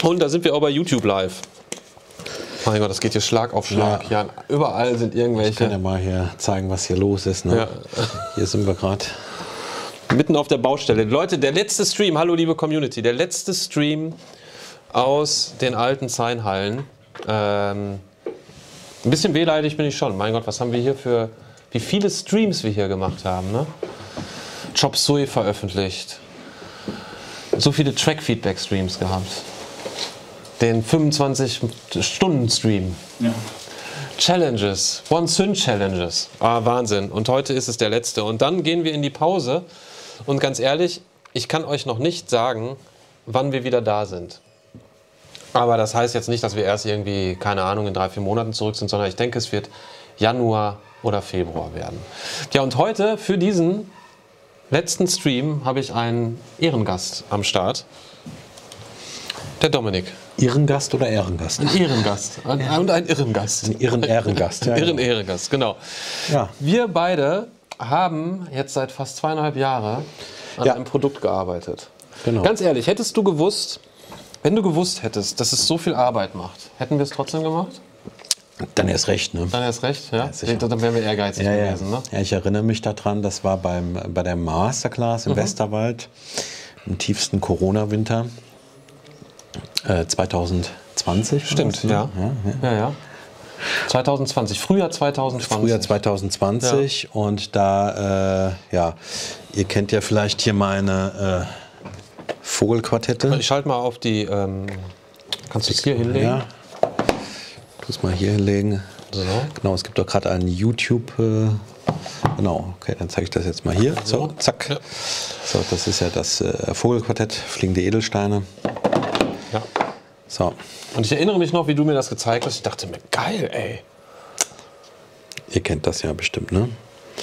Und da sind wir auch bei YouTube live. Mein Gott, das geht hier Schlag auf Schlag. Ja, überall sind irgendwelche. Ich kann ja mal hier zeigen, was hier los ist. Ne? Ja. Hier sind wir gerade. Mitten auf der Baustelle. Leute, der letzte Stream, hallo liebe Community, der letzte Stream aus den alten Zeinhallen. Ein bisschen wehleidig bin ich schon. Mein Gott, was haben wir hier für, wie viele Streams wir hier gemacht haben. Ne? Chop Suey veröffentlicht. So viele Track-Feedback-Streams gehabt. Den 25-Stunden-Stream. Ja. Challenges, One-Sync-Challenges. Wahnsinn. Und heute ist es der letzte. Und dann gehen wir in die Pause. Und ganz ehrlich, ich kann euch noch nicht sagen, wann wir wieder da sind. Aber das heißt jetzt nicht, dass wir erst irgendwie, keine Ahnung, in 3-4 Monaten zurück sind, sondern ich denke, es wird Januar oder Februar werden. Ja, und heute für diesen letzten Stream habe ich einen Ehrengast am Start. Der Dominik. Ehrengast oder Ehrengast? Ein Ehrengast. Und ein Irrengast. Ein Ehrengast. Ja, Ehrengast, genau. Ja. Wir beide haben jetzt seit fast 2,5 Jahren an einem Produkt gearbeitet. Genau. Ganz ehrlich, hättest du gewusst, wenn du gewusst hättest, dass es so viel Arbeit macht, hätten wir es trotzdem gemacht? Dann erst recht, ne? Dann erst recht, ja? sicher. Dann wären wir ehrgeizig gewesen, ne? Ja, ich erinnere mich daran, das war bei der Masterclass im Westerwald, im tiefsten Corona-Winter 2020. Stimmt, ja. 2020, Frühjahr 2020. Frühjahr 2020 und da, ja, ihr kennt ja vielleicht hier meine Vogelquartette. Ich schalte mal auf die, kannst du es hier hinlegen? Ja, tu es mal hier hinlegen. So. Genau, es gibt doch gerade einen YouTube, genau, okay, dann zeige ich das jetzt mal hier. So, zack. Ja. So, das ist ja das Vogelquartett, fliegende Edelsteine. Ja. So. Und ich erinnere mich noch, wie du mir das gezeigt hast. Ich dachte mir, geil, ey. Ihr kennt das ja bestimmt, ne?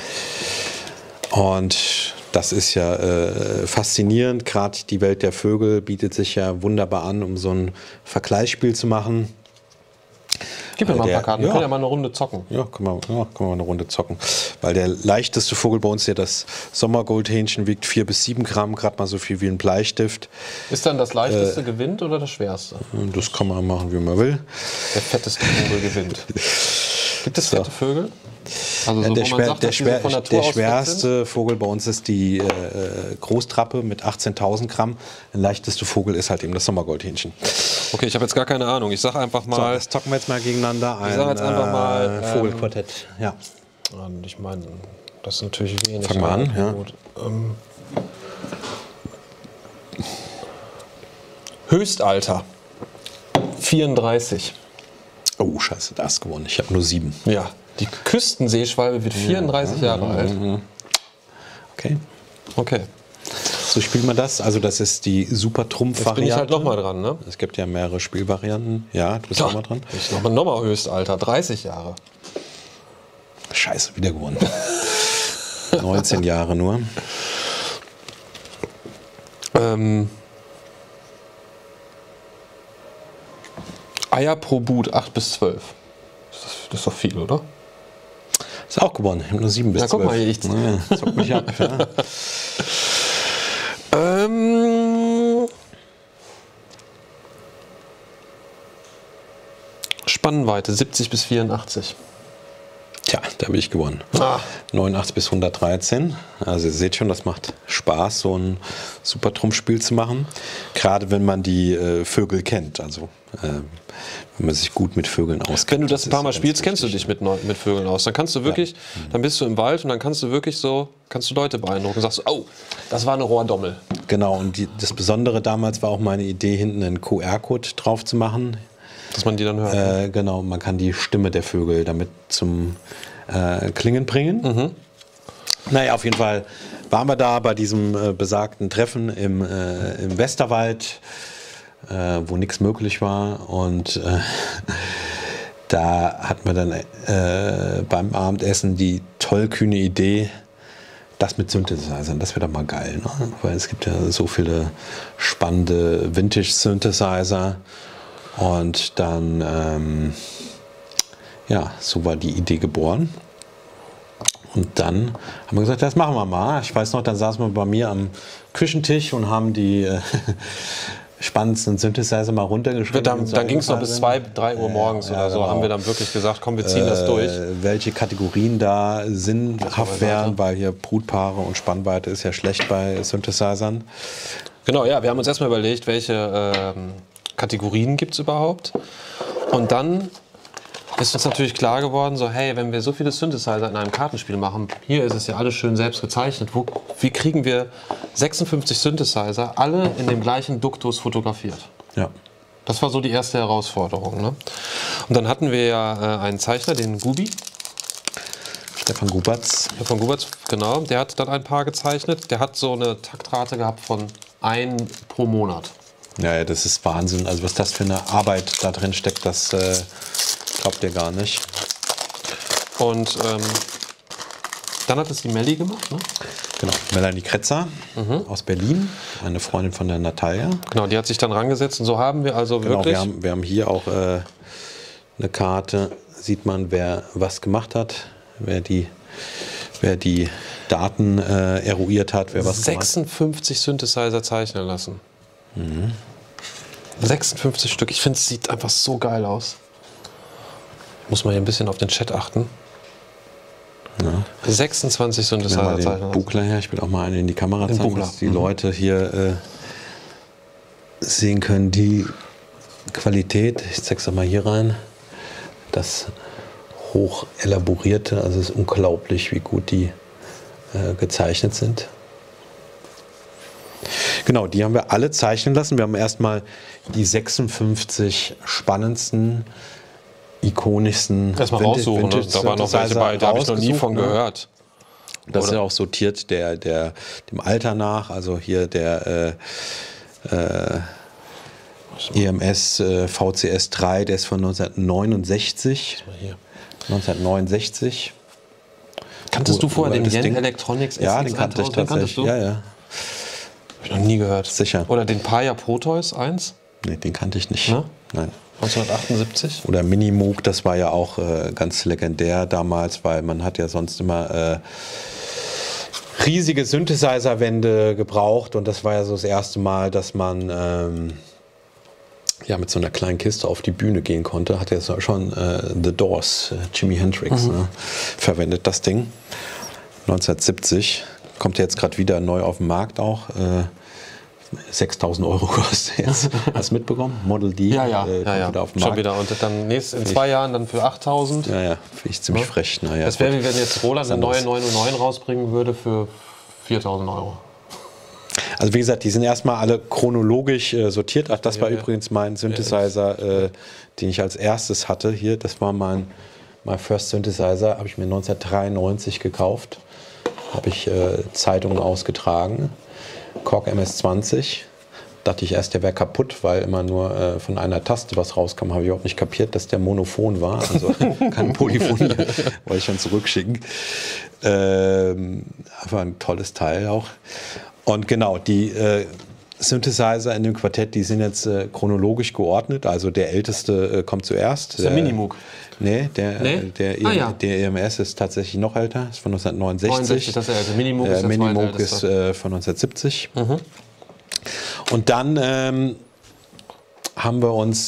Und das ist ja faszinierend. Gerade die Welt der Vögel bietet sich ja wunderbar an, um so ein Vergleichsspiel zu machen. Gib mir mal ein paar Karten. Wir ja. können ja mal eine Runde zocken. Ja, können wir eine Runde zocken. Weil der leichteste Vogel bei uns, ja das Sommergoldhähnchen, wiegt 4 bis 7 Gramm, gerade mal so viel wie ein Bleistift. Ist dann das leichteste gewinnt oder das schwerste? Das kann man machen, wie man will. Der fetteste Vogel gewinnt. Gibt es fette Vögel? Also so, Der wo man sagt, dass die so von Natur aus fett sind? schwerste Vogel bei uns ist die Großtrappe mit 18.000 Gramm. Der leichteste Vogel ist halt eben das Sommergoldhähnchen. Okay, ich habe jetzt gar keine Ahnung. Ich sage einfach So, mal. das zocken wir jetzt mal gegeneinander. Ich sage jetzt einfach mal. Vogelquartett. Ja. Ich meine, das ist natürlich wenig. Fangen wir an. Ja. Gut. Höchstalter 34. Oh, scheiße, da hast du gewonnen. Ich habe nur 7. Ja. Die Küstenseeschwalbe wird 34 Jahre alt. Okay. Okay. So spielt man das. Also das ist die super Trumpf-Variante. Jetzt bin ich halt nochmal dran, ne? Es gibt ja mehrere Spielvarianten. Ja, du bist auch mal dran. Ich nochmal Höchstalter, 30 Jahre. Scheiße, wieder gewonnen. 19 Jahre nur. Eier pro Brut 8 bis 12. Das ist doch viel, oder? Ist auch gewonnen. Ich habe nur 7 bis 12. Ja, guck mal, ich zock mich ab. Ja. Spannweite 70 bis 84. Tja, da habe ich gewonnen. 89 bis 113. Also ihr seht schon, das macht Spaß, so ein super Trumpfspiel zu machen. Gerade wenn man die Vögel kennt. Also wenn man sich gut mit Vögeln auskennt. Wenn du das ein paar Mal spielst, kennst du dich mit Vögeln aus. Dann kannst du wirklich, dann bist du im Wald und dann kannst du wirklich so, kannst du Leute beeindrucken. Sagst du, oh, das war eine Rohrdommel. Genau, und das Besondere damals war auch meine Idee, hinten einen QR-Code drauf zu machen. Dass man die dann hört. Genau, man kann die Stimme der Vögel damit zum Klingen bringen. Naja, auf jeden Fall waren wir da bei diesem besagten Treffen im Westerwald, wo nichts möglich war. Und da hatten wir dann beim Abendessen die tollkühne Idee, das mit Synthesizern, das wäre doch mal geil. Ne? Weil es gibt ja so viele spannende Vintage-Synthesizer. Und dann, ja, so war die Idee geboren. Und dann haben wir gesagt, das machen wir mal. Ich weiß noch, dann saßen wir bei mir am Küchentisch und haben die spannendsten Synthesizer mal runtergeschrieben. Dann ging es noch bis 2, 3 Uhr morgens oder so. genau. Haben wir dann wirklich gesagt, komm, wir ziehen das durch. Welche Kategorien da sinnhaft wären, weil hier Brutpaare und Spannweite ist ja schlecht bei Synthesizern. Genau, ja, wir haben uns erstmal überlegt, welche Kategorien gibt es überhaupt. Und dann ist uns natürlich klar geworden, so hey, wenn wir so viele Synthesizer in einem Kartenspiel machen, hier ist es ja alles schön selbst gezeichnet, wie kriegen wir 56 Synthesizer alle in dem gleichen Duktus fotografiert? Ja. Das war so die erste Herausforderung. Ne? Und dann hatten wir ja einen Zeichner, den Gubi. Stefan Gubatz. Stefan Gubatz, genau. Der hat dann ein paar gezeichnet. Der hat so eine Taktrate gehabt von 1 pro Monat. Ja, das ist Wahnsinn. Also was das für eine Arbeit da drin steckt, das glaubt ihr gar nicht. Und dann hat es die Melli gemacht, ne? Genau, Melanie Kretzer aus Berlin, eine Freundin von der Natalia. Genau, die hat sich dann rangesetzt und so haben wir also Genau, wirklich... wir haben hier auch eine Karte, sieht man, wer was gemacht hat, wer die Daten eruiert hat, wer was gemacht hat. 56 Synthesizer zeichnen lassen. 56 Stück. Ich finde, es sieht einfach so geil aus. Ich muss mal hier ein bisschen auf den Chat achten. Ja. 26 Synthesizer Ja, zeichnen den lassen. Buchler her, ich will auch mal einen in die Kamera Den zeigen, Buchler. dass die Leute hier sehen können, die Qualität, ich zeig's auch mal hier rein, das hoch elaborierte, also es ist unglaublich, wie gut die gezeichnet sind. Genau, die haben wir alle zeichnen lassen. Wir haben erstmal die 56 spannendsten, ikonischsten Erstmal raussuchen, ne? Da waren noch welche bei, da habe ich noch nie von gehört. Das ist ja auch sortiert dem Alter nach, also hier der EMS VCS 3, der ist von 1969. 1969. Kanntest du vorher den das Yen Ding? Electronics SX? Ja, den kannte ich 1000? Den kanntest tatsächlich. du? Ja, ja. Hab ich noch nie gehört. Sicher. Oder den Paya Proteus 1, Nee, den kannte ich nicht. Ne? Nein. 1978. Oder Minimoog, das war ja auch ganz legendär damals, weil man hat ja sonst immer riesige Synthesizer-Wände gebraucht und das war ja so das erste Mal, dass man mit so einer kleinen Kiste auf die Bühne gehen konnte. Hat ja schon The Doors, Jimi Hendrix, verwendet das Ding. 1970. Kommt jetzt gerade wieder neu auf den Markt auch. 6.000 Euro kostet jetzt. Hast du mitbekommen? Model D Ja. kommt wieder auf den Schon Markt. wieder. Und dann in 2 Jahren dann für 8.000. Ja, finde ich ziemlich frech. Naja, Das wäre, gut. wie wenn jetzt Roland eine neue 909 rausbringen würde für 4.000 Euro. Also wie gesagt, die sind erstmal alle chronologisch sortiert. Ach, das war übrigens mein Synthesizer, den ich als erstes hatte hier. Das war mein First Synthesizer, habe ich mir 1993 gekauft. Habe ich Zeitungen ausgetragen. Korg MS-20. Dachte ich erst, der wäre kaputt, weil immer nur von einer Taste was rauskam. Habe ich auch nicht kapiert, dass der monophon war. Also keine Polyphonie. Wollte ich schon zurückschicken. Aber ein tolles Teil auch. Und genau, die Synthesizer in dem Quartett, die sind jetzt chronologisch geordnet. Also der älteste kommt zuerst. Das ist der Minimoog. Nee, der EMS ist tatsächlich noch älter, ist von 1969. 69, das ist der älteste. Minimoog ist der Minimoog ist zweitälteste. von 1970. Und dann haben wir uns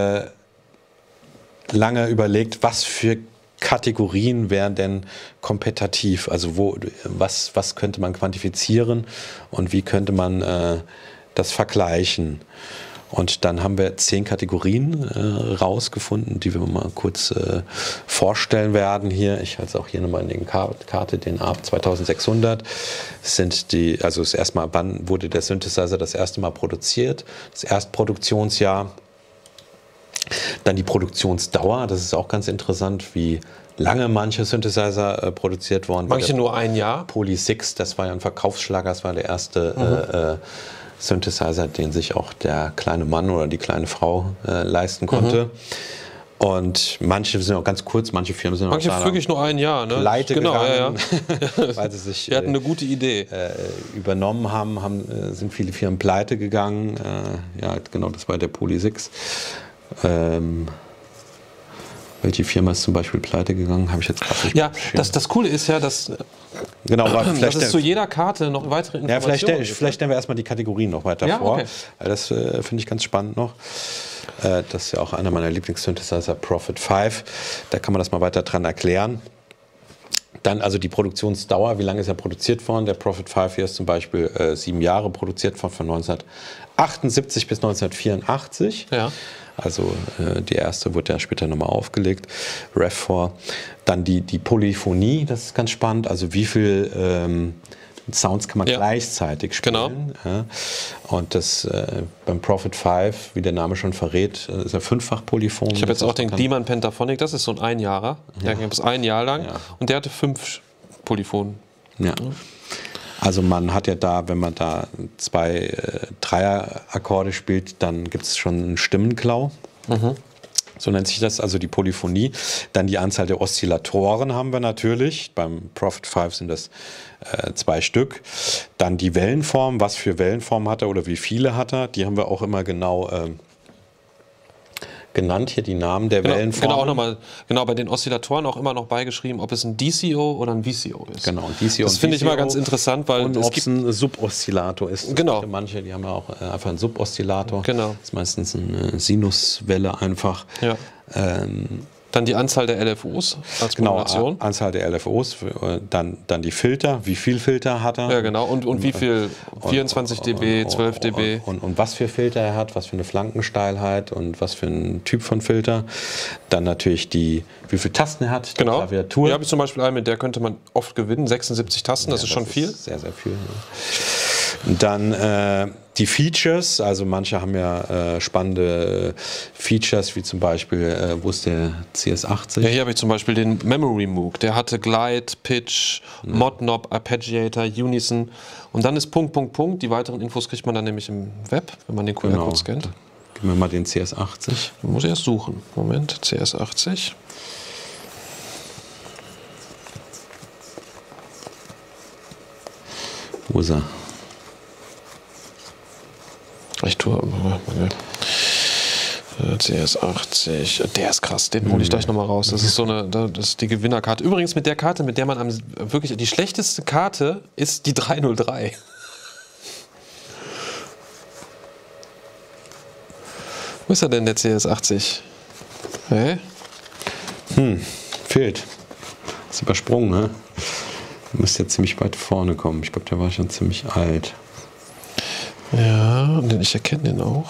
lange überlegt, was für Kategorien wären denn kompetitiv? Also was könnte man quantifizieren und wie könnte man das vergleichen? Und dann haben wir 10 Kategorien rausgefunden, die wir mal kurz vorstellen werden hier. Ich halte es auch hier nochmal in die Karte, den ARP 2600. Also das erste Mal, wann wurde der Synthesizer das erste Mal produziert? Das Erstproduktionsjahr. Dann die Produktionsdauer, das ist auch ganz interessant, wie lange manche Synthesizer produziert worden. Manche nur ein Jahr. Poly 6, das war ja ein Verkaufsschlager, das war der erste Synthesizer, den sich auch der kleine Mann oder die kleine Frau leisten konnte. Und manche sind auch ganz kurz, manche Firmen sind Manche auch wirklich nur ein Jahr. Ne? pleite gegangen. weil sie sich Wir hatten eine gute Idee. übernommen haben, sind viele Firmen pleite gegangen. Ja, genau, das war der Poly 6. Welche Firma ist zum Beispiel pleite gegangen? Habe ich jetzt gerade nicht. Ja, das Coole ist ja, dass, genau, dass es zu jeder Karte noch weitere Informationen gibt. Vielleicht stellen wir erstmal die Kategorien noch weiter vor. Okay. Das finde ich ganz spannend noch. Das ist ja auch einer meiner Lieblings-Synthesizer, Prophet 5. Da kann man das mal weiter dran erklären. Dann also die Produktionsdauer, wie lange ist er produziert worden? Der Prophet 5 hier ist zum Beispiel 7 Jahre produziert worden, von 1978 bis 1984. Ja. Also die erste wurde ja später nochmal aufgelegt, Rev4. Dann die Polyphonie, das ist ganz spannend. Also wie viel Sounds kann man gleichzeitig spielen. Genau. Ja. Und das beim Prophet 5, wie der Name schon verrät, ist er 5-fach Polyphon. Ich habe jetzt auch den Gleeman Pentaphonic, das ist so ein Einjahrer. Der gibt es ein Jahr lang und der hatte 5 Polyphonen. Ja. Also man hat ja da, wenn man da 2 Dreierakkorde spielt, dann gibt es schon einen Stimmenklau. So nennt sich das, also die Polyphonie. Dann die Anzahl der Oszillatoren haben wir natürlich. Beim Prophet 5 sind das 2 Stück. Dann die Wellenform, was für Wellenform hat er oder wie viele hat er. Die haben wir auch immer genau genannt, hier die Namen der Wellenformen. Genau, auch nochmal, bei den Oszillatoren auch immer noch beigeschrieben, ob es ein DCO oder ein VCO ist. Genau, ein DCO. Das finde ich immer ganz interessant, weil und ob es ein Suboszillator ist. Genau. Für manche, die haben ja auch einfach einen Suboszillator. Genau. Das ist meistens eine Sinuswelle einfach. Ja. Dann die Anzahl der LFOs als Modulation. Genau, Anzahl der LFOs, dann die Filter, wie viel Filter hat er. Ja, genau, und wie viel, 24 dB, 12 dB. Und was für Filter er hat, was für eine Flankensteilheit und was für ein Typ von Filter. Dann natürlich wie viele Tasten er hat, genau. die Klaviatur. Hier habe ich zum Beispiel einen, mit der könnte man oft gewinnen, 76 Tasten, das ist schon viel. Sehr, sehr viel. Ja. Dann die Features, also manche haben ja spannende Features, wie zum Beispiel, wo ist der CS80? Ja, hier habe ich zum Beispiel den Memory Moog, der hatte Glide, Pitch, Mod Knob, Arpeggiator, Unison und dann ist Punkt. Die weiteren Infos kriegt man dann nämlich im Web, wenn man den QR-Code scannt. Geben wir mal den CS80. Ich muss erst suchen. Moment, CS80. Wo ist er? Ich tue CS80, der ist krass, den hole ich gleich nochmal raus. Das ist das ist die Gewinnerkarte. Übrigens mit der Karte, mit der man wirklich die schlechteste Karte ist die 303. Wo ist er denn, der CS80? Hey? Fehlt. Ist übersprungen, ne? Müsste jetzt ziemlich weit vorne kommen. Ich glaube, der war schon ziemlich alt. Ja, und ich erkenne den auch.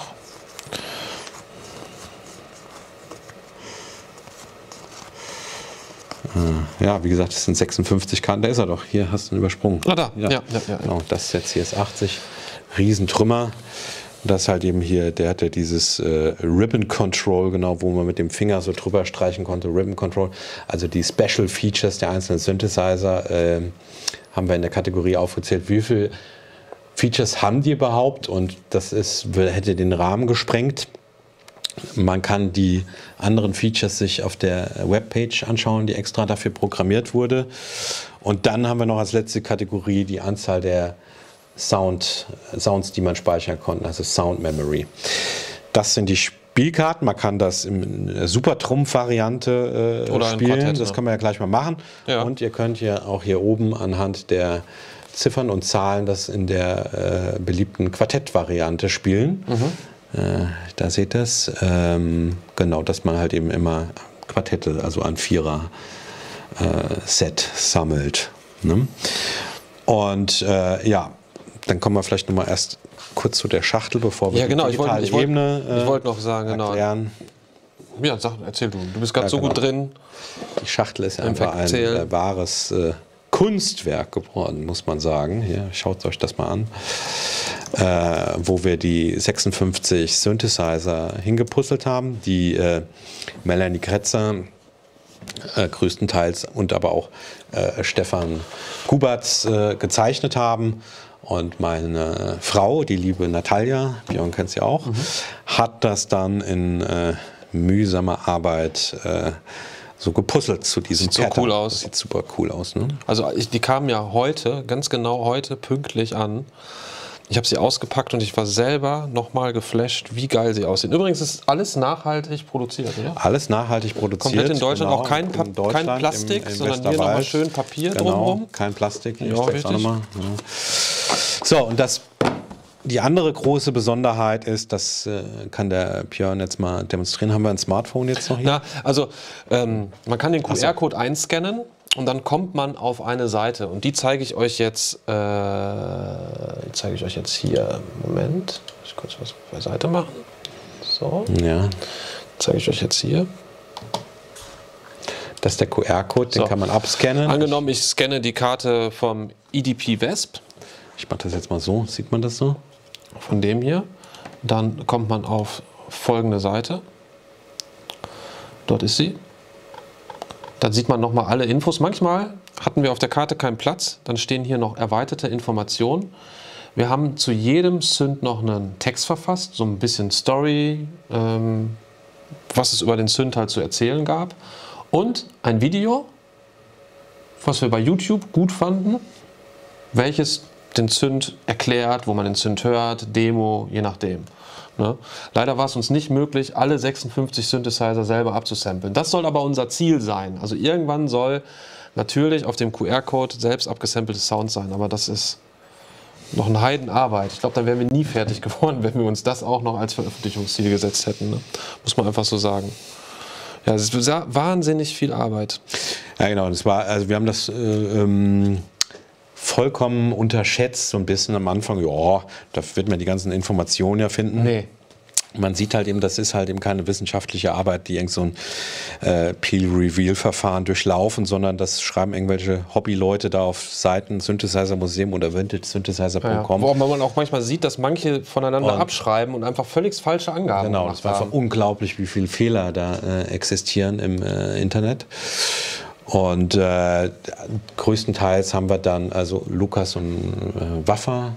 Ja, wie gesagt, das sind 56 Karten. Da ist er doch. Hier hast du ihn übersprungen. Ah, da. Ja. Genau, das ist jetzt hier ist 80. Riesentrümmer. Das ist halt eben hier, der hatte dieses Ribbon Control, genau, wo man mit dem Finger so drüber streichen konnte. Ribbon Control. Also die Special Features der einzelnen Synthesizer haben wir in der Kategorie aufgezählt. Wie viel Features haben die überhaupt? Und das hätte den Rahmen gesprengt. Man kann die anderen Features sich auf der Webpage anschauen, die extra dafür programmiert wurde. Und dann haben wir noch als letzte Kategorie die Anzahl der Sounds, die man speichern konnte, also Sound Memory. Das sind die Spielkarten. Man kann das in Super-Trumpf-Variante spielen. Quartett, das kann man ja gleich mal machen. Ja. Und ihr könnt ja auch hier oben anhand der Ziffern und Zahlen das in der beliebten Quartett-Variante spielen. Da seht ihr es. Genau, dass man halt eben immer Quartette, also ein Vierer-Set sammelt. Ne? Und ja, dann kommen wir vielleicht noch mal erst kurz zu der Schachtel, bevor wir die digitale Ebene ich wollte noch sagen, erklären. Ja, erzähl du. Du bist gerade so gut drin. Die Schachtel ist ja einfach ein wahres Kunstwerk geworden, muss man sagen. Hier, schaut euch das mal an. Wo wir die 56 Synthesizer hingepuzzelt haben, die Melanie Kretzer größtenteils und aber auch Stefan Kubatz gezeichnet haben. Und meine Frau, die liebe Natalia, Björn kennt sie auch, hat das dann in mühsamer Arbeit so gepuzzelt zu diesem Pattern. Sieht so cool aus. Das sieht super cool aus, ne? Also die kamen ja heute, ganz genau heute, pünktlich an. Ich habe sie ausgepackt und ich war selber nochmal geflasht, wie geil sie aussehen. Übrigens ist alles nachhaltig produziert, oder? Alles nachhaltig produziert. Komplett in Deutschland, genau, auch kein Plastik, im sondern hier nochmal schön Papier drumherum. Kein Plastik. Ja, richtig. Ja. So, und die andere große Besonderheit ist, das kann der Björn jetzt mal demonstrieren. Haben wir ein Smartphone jetzt noch hier? Na, also man kann den QR-Code einscannen und dann kommt man auf eine Seite und die zeige ich euch jetzt hier. Moment, ich kurz was beiseite machen. So. Ja. Zeige ich euch jetzt hier. Das ist der QR-Code, den kann man abscannen. Angenommen, ich scanne die Karte vom EDP Wesp. Ich mache das jetzt mal so. Sieht man das so? Von dem hier. Dann kommt man auf folgende Seite. Dort ist sie. Dann sieht man nochmal alle Infos. Manchmal hatten wir auf der Karte keinen Platz. Dann stehen hier noch erweiterte Informationen. Wir haben zu jedem Synth noch einen Text verfasst. So ein bisschen Story, was es über den Synth halt zu erzählen gab. Und ein Video, was wir bei YouTube gut fanden, welches den Synth erklärt, wo man den Synth hört, Demo, je nachdem. Ne? Leider war es uns nicht möglich, alle 56 Synthesizer selber abzusamplen. Das soll aber unser Ziel sein. Also irgendwann soll natürlich auf dem QR-Code selbst abgesampelte Sound sein, aber das ist noch eine Heidenarbeit. Ich glaube, dann wären wir nie fertig geworden, wenn wir uns das auch noch als Veröffentlichungsziel gesetzt hätten. Ne? Muss man einfach so sagen. Ja, es ist wahnsinnig viel Arbeit. Ja, genau. Das war, also wir haben das vollkommen unterschätzt, so ein bisschen am Anfang. Ja, da wird man die ganzen Informationen ja finden. Nee. Man sieht halt eben, das ist halt eben keine wissenschaftliche Arbeit, die irgend so ein Peel-Reveal-Verfahren durchlaufen, sondern das schreiben irgendwelche Hobbyleute da auf Seiten Synthesizer Museum oder vintagesynthesizer.com. Wo man auch manchmal sieht, dass manche voneinander abschreiben und einfach völlig falsche Angaben Genau, das war einfach unglaublich, wie viele Fehler da existieren im Internet. Und größtenteils haben wir dann, also Lukas und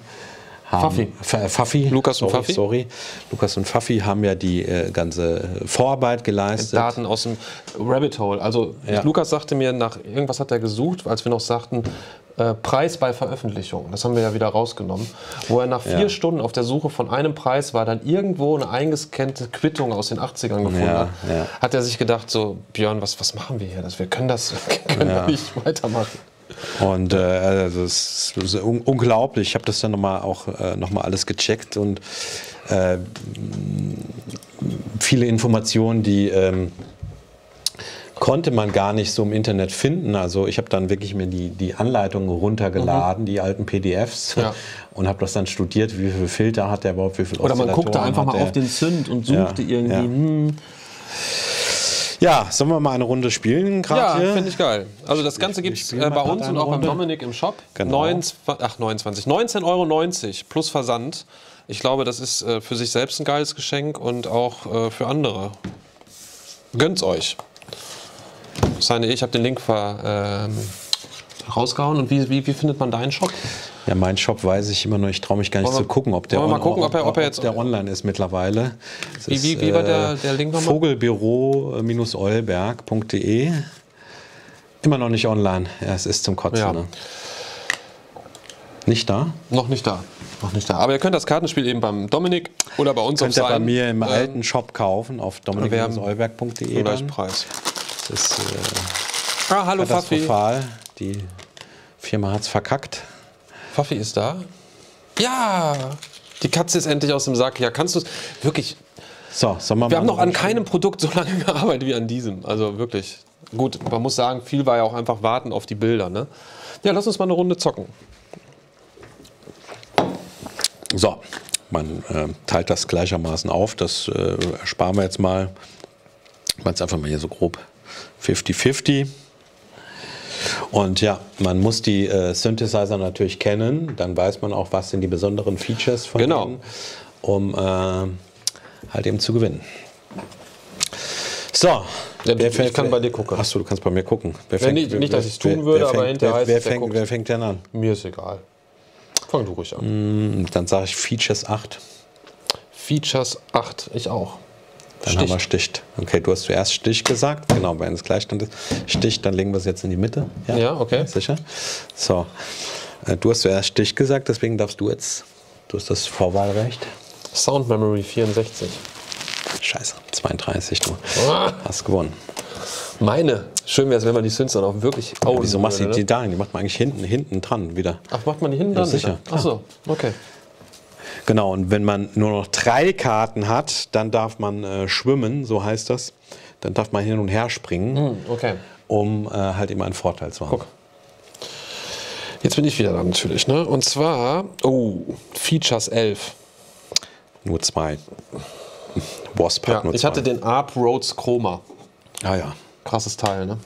Pfaffi. Lukas und Pfaffi. Sorry. Lukas und Pfaffi haben ja die ganze Vorarbeit geleistet. Daten aus dem Rabbit Hole. Also Lukas sagte mir, nach irgendwas hat er gesucht, als wir noch sagten, Preis bei Veröffentlichung. Das haben wir ja wieder rausgenommen. Wo er nach 4 Stunden auf der Suche von einem Preis war, dann irgendwo eine eingescannte Quittung aus den 80ern gefunden hat. Ja. Hat er sich gedacht, so Björn, was machen wir hier? Wir können wir nicht weitermachen. Und also es ist unglaublich. Ich habe das dann nochmal alles gecheckt und viele Informationen, die konnte man gar nicht so im Internet finden. Also ich habe dann wirklich mir die Anleitungen runtergeladen, die alten PDFs, und habe das dann studiert, wie viele Filter hat der überhaupt, wie viele Oszillatoren. Oder man guckte einfach mal auf den Synth und suchte irgendwie. Ja, sollen wir mal eine Runde spielen gerade hier? Finde ich geil. Also das Ganze gibt es bei uns und auch beim Dominik im Shop. Genau. 19,90 € plus Versand. Ich glaube, das ist für sich selbst ein geiles Geschenk und auch für andere. Gönnt's euch. Ich habe den Link rausgehauen. Und wie findet man deinen Shop? Ja, mein Shop weiß ich immer noch. Ich traue mich gar nicht zu gucken, ob der online ist mittlerweile. Wie war der Link nochmal? Vogelbüro-olberg.de. Immer noch nicht online. Ja, es ist zum Kotzen. Ja. Ne? Nicht da? Noch nicht da. Aber ihr könnt das Kartenspiel eben beim Dominik oder bei uns auf Seiten. Könnt ihr bei mir im alten Shop kaufen auf dominik-olberg.de. Preis. Das ist hallo katastrophal. Die Firma hat es verkackt. Pfaffi ist da. Ja, die Katze ist endlich aus dem Sack. Ja, kannst du es wirklich... So, wir haben noch an keinem Produkt so lange gearbeitet wie an diesem. Also wirklich. Gut, man muss sagen, viel war ja auch einfach warten auf die Bilder. Ne? Ja, lass uns mal eine Runde zocken. So, man teilt das gleichermaßen auf. Das ersparen wir jetzt mal. Man ist einfach mal hier so grob 50-50. Und ja, man muss die Synthesizer natürlich kennen. Dann weiß man auch, was sind die besonderen Features von denen, um halt eben zu gewinnen. So. Ich kann bei dir gucken. Achso, du kannst bei mir gucken. Nicht, dass ich es tun würde, aber hinterher heißt es, wer fängt denn an? Mir ist egal. Fang du ruhig an. Dann sage ich Features 8. Features 8, ich auch. Dann haben wir Stich. Okay, du hast zuerst Stich gesagt. Genau, wenn es Gleichstand ist. Stich, dann legen wir es jetzt in die Mitte. Ja, okay. Sicher? So. Du hast zuerst Stich gesagt, deswegen darfst du jetzt Du hast das Vorwahlrecht. Sound Memory 64. Scheiße, 32, du Ah. hast gewonnen. Meine. Schön wäre es, wenn man die Synths dann auch wirklich Wieso machst du würde, die ne? dahin? Die macht man eigentlich hinten dran wieder. Ach, macht man die hinten dran? sicher. Ach so, okay. Genau, und wenn man nur noch 3 Karten hat, dann darf man schwimmen, so heißt das. Dann darf man hin und her springen, Okay. um halt immer einen Vorteil zu haben. Guck. Jetzt bin ich wieder da natürlich, ne? Und zwar, Features 11. Nur 2. Wasp Ja, hat nur 2. ich hatte den Arp Rhodes Chroma. Ah ja. Krasses Teil, ne?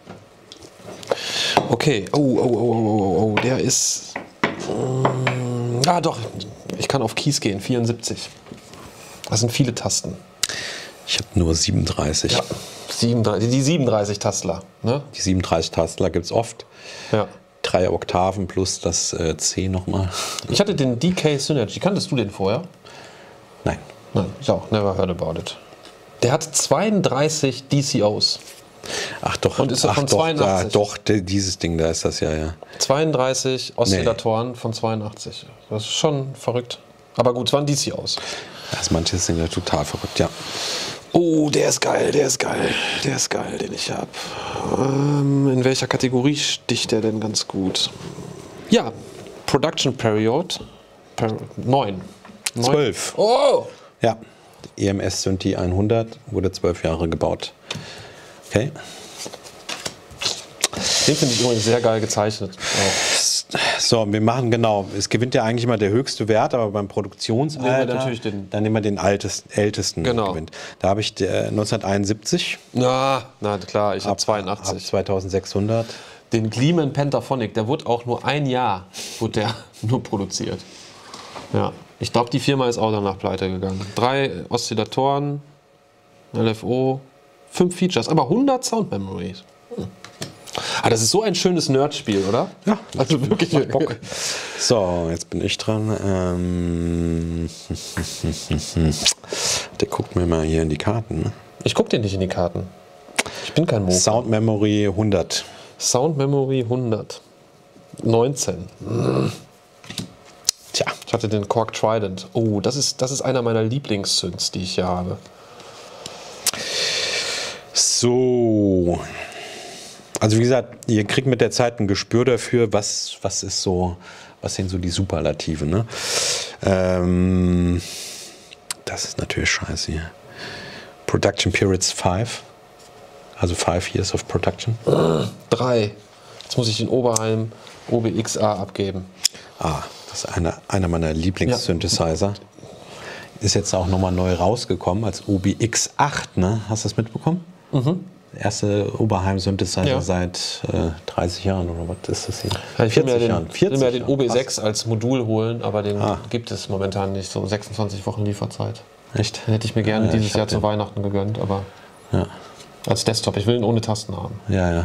Okay. Der ist. Doch. Ich kann auf Keys gehen. 74. Das sind viele Tasten. Ich habe nur 37. Ja. 37, die 37 Tastler. Ne? Die 37 Tastler gibt es oft. Ja. 3 Oktaven plus das C nochmal. Ich hatte den DK Synergy. Kanntest du den vorher? Nein. Nein, ich auch. Never heard about it. Der hat 32 DCOs. Ach doch. Und ist er von 82? Doch, dieses Ding, da ist das ja. 32 Oszillatoren von 82. Das ist schon verrückt. Aber gut, es waren DCOs. Also manche sind ja total verrückt, ja. Oh, der ist geil, der ist geil. Der ist geil, den ich habe. In welcher Kategorie sticht der denn ganz gut? Ja, Production Period 9. 12. Oh! Ja, EMS Synthi 100 wurde 12 Jahre gebaut. Okay. Den finde ich übrigens sehr geil gezeichnet. Auch. So, wir machen genau. Es gewinnt ja eigentlich immer der höchste Wert, aber beim Produktionsalter Nehmen wir natürlich dann nehmen wir den ältesten Genau. gewinnt. Da habe ich 1971 Na klar, ich habe ab 82. 2600. Den Gleeman Pentaphonic, der wurde auch nur ein Jahr nur produziert. Ja, ich glaube, die Firma ist auch danach pleite gegangen. 3 Oszillatoren, LFO, 5 Features, aber 100 Sound Memories. Das ist so ein schönes Nerd-Spiel, oder? Ja, also wirklich. macht Bock. So, jetzt bin ich dran. Der guckt mir mal hier in die Karten. Ne? Ich gucke dir nicht in die Karten. Ich bin kein Mo. Sound Memory 100. Sound Memory 100. 19. Tja. Ich hatte den Korg Trident. Oh, das ist einer meiner Lieblingssynths, die ich hier habe. So. Also wie gesagt, ihr kriegt mit der Zeit ein Gespür dafür, was sind so die Superlative. Ne? Das ist natürlich scheiße hier. Production Periods 5. Also 5 Years of Production. 3. Jetzt muss ich den Oberheim OBXA abgeben. Das ist einer meiner Lieblings-Synthesizer. Ist jetzt auch nochmal neu rausgekommen als OBX8. Ne? Hast du das mitbekommen? Mhm. Der erste Oberheim-Synthesizer seit 30 Jahren oder was ist das hier? Ja, ich will mir den Jahren. OB6 als Modul holen, aber den gibt es momentan nicht. So 26 Wochen Lieferzeit. Echt? Den hätte ich mir gerne dieses Jahr zu Weihnachten gegönnt, aber als Desktop. Ich will ihn ohne Tasten haben. Ja.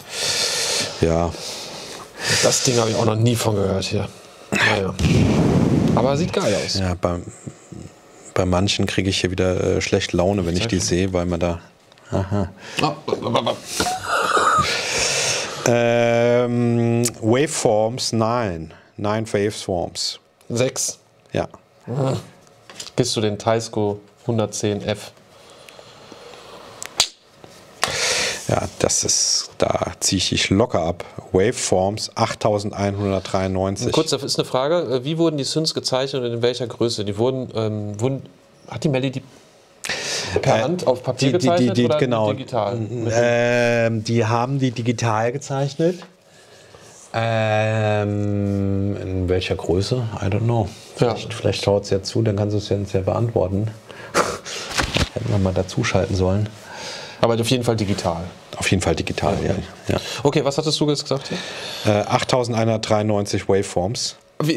Das Ding habe ich auch noch nie von gehört hier. Naja. Aber sieht geil aus. Ja, bei manchen kriege ich hier wieder schlecht Laune, wenn ich die sehe, weil man da... Aha. Waveforms 9. 9 Waveforms. 6. Ja. Gibst du den Taisco 110F? Ja, da ziehe ich dich locker ab. Waveforms 8193. Kurz, das ist eine Frage. Wie wurden die Synths gezeichnet und in welcher Größe? Die hat die Melody per Hand auf Papier gezeichnet oder genau, digital? Die haben die digital gezeichnet. In welcher Größe? I don't know. Vielleicht schaut es ja zu, dann kannst du es ja beantworten. Hätten wir mal dazuschalten sollen. Aber auf jeden Fall digital. Auf jeden Fall digital, ja. Okay, was hattest du jetzt gesagt? 8193 Waveforms.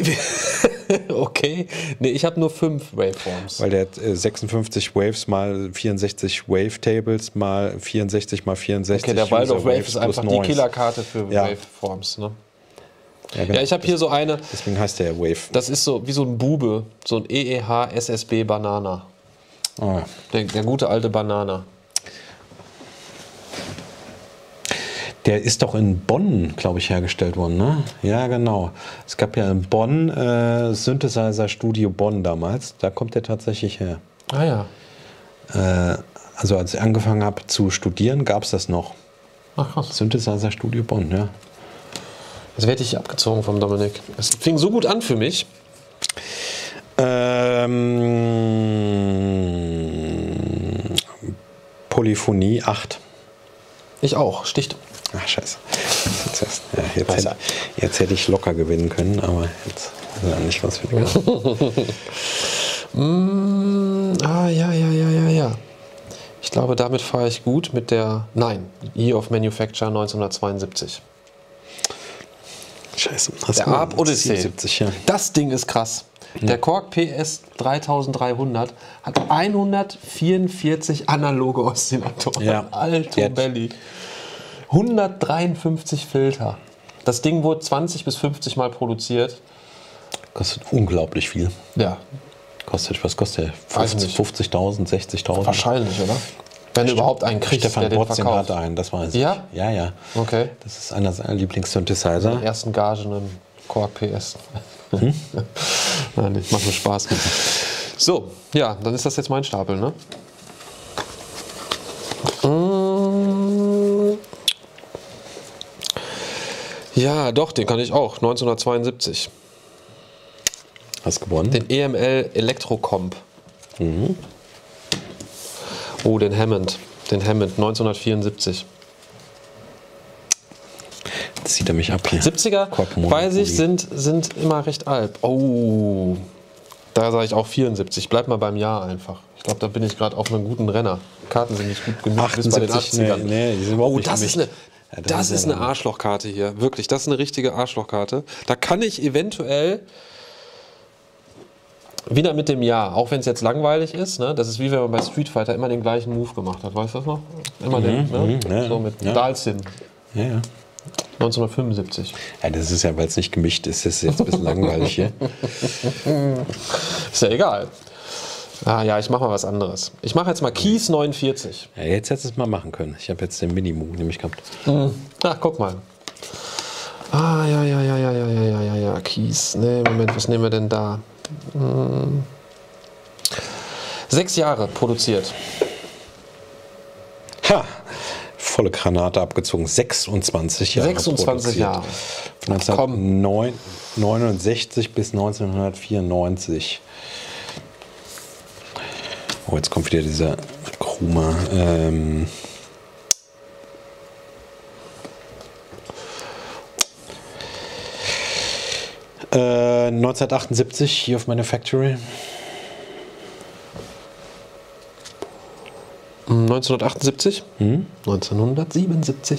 Okay. Nee, ich habe nur 5 Waveforms. Weil der hat 56 Waves mal 64 Wavetables mal 64 mal 64. Okay, der Wild of Wave ist einfach die 9. Killerkarte für Waveforms. Ne? Ja, genau. Ich habe hier so eine. Deswegen heißt der Wave. Das ist so wie so ein Bube, so ein EEH SSB Banana. Der gute alte Banana. Der ist doch in Bonn, glaube ich, hergestellt worden, ne? Ja, genau. Es gab ja in Bonn Synthesizer Studio Bonn damals. Da kommt der tatsächlich her. Ah ja. Also als ich angefangen habe zu studieren, gab es das noch. Ach krass. Synthesizer Studio Bonn, ja. Jetzt werde ich abgezogen vom Dominik. Es fing so gut an für mich. Polyphonie 8. Ich auch. Sticht. Ach, scheiße. Jetzt hätte ich locker gewinnen können, aber jetzt ist ja nicht was für die Ja. Ich glaube, damit fahre ich gut mit der... Nein, Year of Manufacture 1972. Scheiße. Der Arp Odyssey. 77, ja. Das Ding ist krass. Der Korg PS 3300 hat 144 analoge Oszillatoren. Ja. Alto Belly. 153 Filter. Das Ding wurde 20 bis 50 Mal produziert. Kostet unglaublich viel. Ja. Was kostet der? Weiß nicht. 50.000, 60.000? Wahrscheinlich, oder? Wenn du überhaupt einen kriegst, Stefan der den Botzin verkauft. hatte einen, das weiß ich. Ja? Ja, ja. Okay. Das ist einer seiner Lieblings-Synthesizer. Die ersten Gagen im Korg PS. Nein, ich mache mir Spaß. So, ja, dann ist das jetzt mein Stapel, ne? Ja, doch, den kann ich auch. 1972. Hast gewonnen? Den EML Electrocomp. Oh, den Hammond. Den Hammond 1974. Jetzt zieht er mich ab hier. 70er, weiß ich, sind immer recht alt. Oh, da sage ich auch 74. Bleib mal beim Jahr einfach. Ich glaube, da bin ich gerade auf einem guten Renner. Karten sind nicht gut genug. 78, bis bei den 80ern. Nee, die sind überhaupt nicht das für ist mich. eine, das ist eine Arschlochkarte hier. Wirklich, das ist eine richtige Arschlochkarte. Da kann ich eventuell wieder mit dem Jahr, auch wenn es jetzt langweilig ist, ne? Das ist wie wenn man bei Street Fighter immer den gleichen Move gemacht hat. Weißt du das noch? Immer den, ne? Ja, So mit ja. Dalsin. Ja, ja. 1975. Ja, das ist ja, weil es nicht gemischt ist, das ist jetzt ein bisschen langweilig hier. Ist ja egal. Ah ja, ich mache mal was anderes. Ich mache jetzt mal Keys 49. Ja, jetzt hättest du es mal machen können. Ich habe jetzt den Minimum nämlich gehabt. Ach, guck mal. Ah, ja, Keys. Nee, Moment, was nehmen wir denn da? 6 Jahre produziert. Ha! Volle Granate abgezogen. 26 Jahre. 26 Jahre. Von 1969 bis 1994. Oh, jetzt kommt wieder dieser Kruma. 1978, Year of Manufacture. 1978? 1977.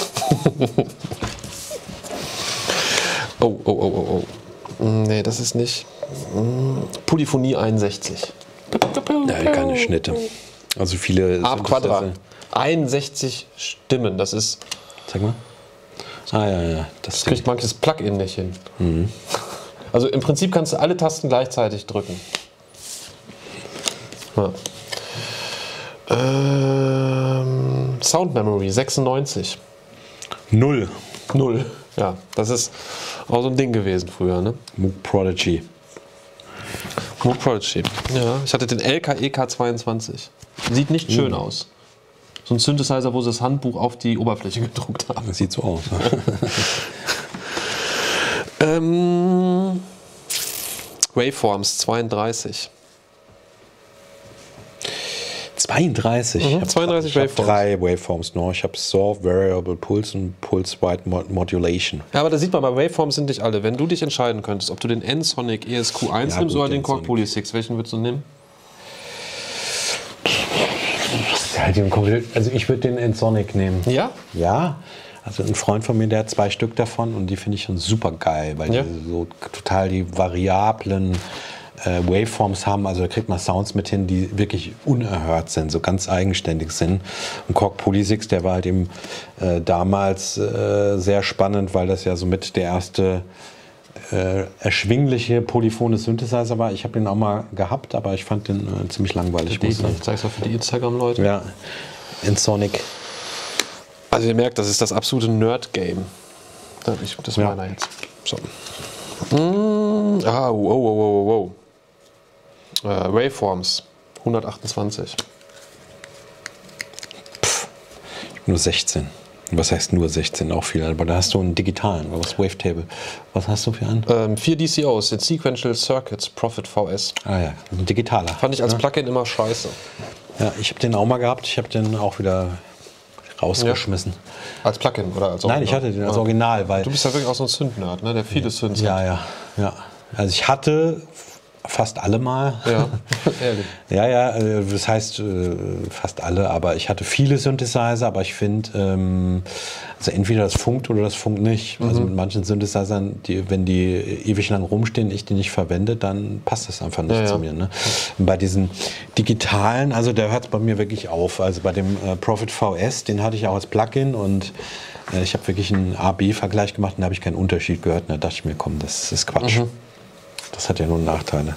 Oh. Nee, das ist nicht. Polyphonie 61. Ja, keine Schnitte. Also viele. Arp Quadra. 61 Stimmen, das ist. Zeig mal. Ah, ja. Das kriegt manches Plugin nicht hin. Also im Prinzip kannst du alle Tasten gleichzeitig drücken. Ja. Sound Memory 96. 0. Ja, das ist auch so ein Ding gewesen früher, ne? Moog Prodigy. Ja, ich hatte den LKEK 22. Sieht nicht schön aus. So ein Synthesizer, wo sie das Handbuch auf die Oberfläche gedruckt haben. Das sieht so aus. 'Waveforms 32. 32? Ich habe 32 Waveforms. 3 Waveforms noch. Ich habe Saw, Variable Pulse und Pulse Wide Modulation. Ja, aber da sieht man, bei Waveforms sind nicht alle. Wenn du dich entscheiden könntest, ob du den N-Sonic ESQ1 nimmst oder den Korg Poly 6, welchen würdest du nehmen? Also ich würde den N-Sonic nehmen. Ja? Ja. Also ein Freund von mir, der hat 2 Stück davon und die finde ich schon super geil, weil Ja. die so total die variablen Waveforms haben. Also da kriegt man Sounds mit hin, die wirklich unerhört sind, so ganz eigenständig sind. Und Korg Poly 6, der war halt eben damals sehr spannend, weil das ja so mit der erste erschwingliche polyphone Synthesizer war. Ich habe den auch mal gehabt, aber ich fand den ziemlich langweilig. Ich zeig's mal für die Instagram-Leute. Ja, N-Sonic. Also ihr merkt, das ist das absolute Nerd-Game. Das Ja. meiner jetzt. So. Wow. Waveforms, 128. Nur 16. Was heißt nur 16? Auch viel. Aber da hast du einen digitalen, was Wavetable. Was hast du für einen? 4 DCOs, den Sequential Circuits Prophet VS. Ah ja, ein digitaler. Fand ich als Plugin immer scheiße. Ja, ich habe den auch mal gehabt. Ich habe den auch wieder rausgeschmissen. Als Plugin oder als Nein, ich hatte den als Original, weil... Du bist ja wirklich auch so ein Synth-Nerd, ne? Der viele Synths hat. Ja. Also ich hatte fast alle mal. Ja, ehrlich. Ja, das heißt fast alle, aber ich hatte viele Synthesizer, aber ich finde, also entweder das funkt oder das funkt nicht. Also mit manchen Synthesizern, wenn die ewig lang rumstehen, ich die nicht verwende, dann passt das einfach nicht zu mir. Ne? Und bei diesen digitalen, also da hört es bei mir wirklich auf. Also bei dem Prophet VS, den hatte ich auch als Plugin und ich habe wirklich einen A-B-Vergleich gemacht und da habe ich keinen Unterschied gehört. Und da dachte ich mir, komm, das ist Quatsch. Das hat ja nur Nachteile.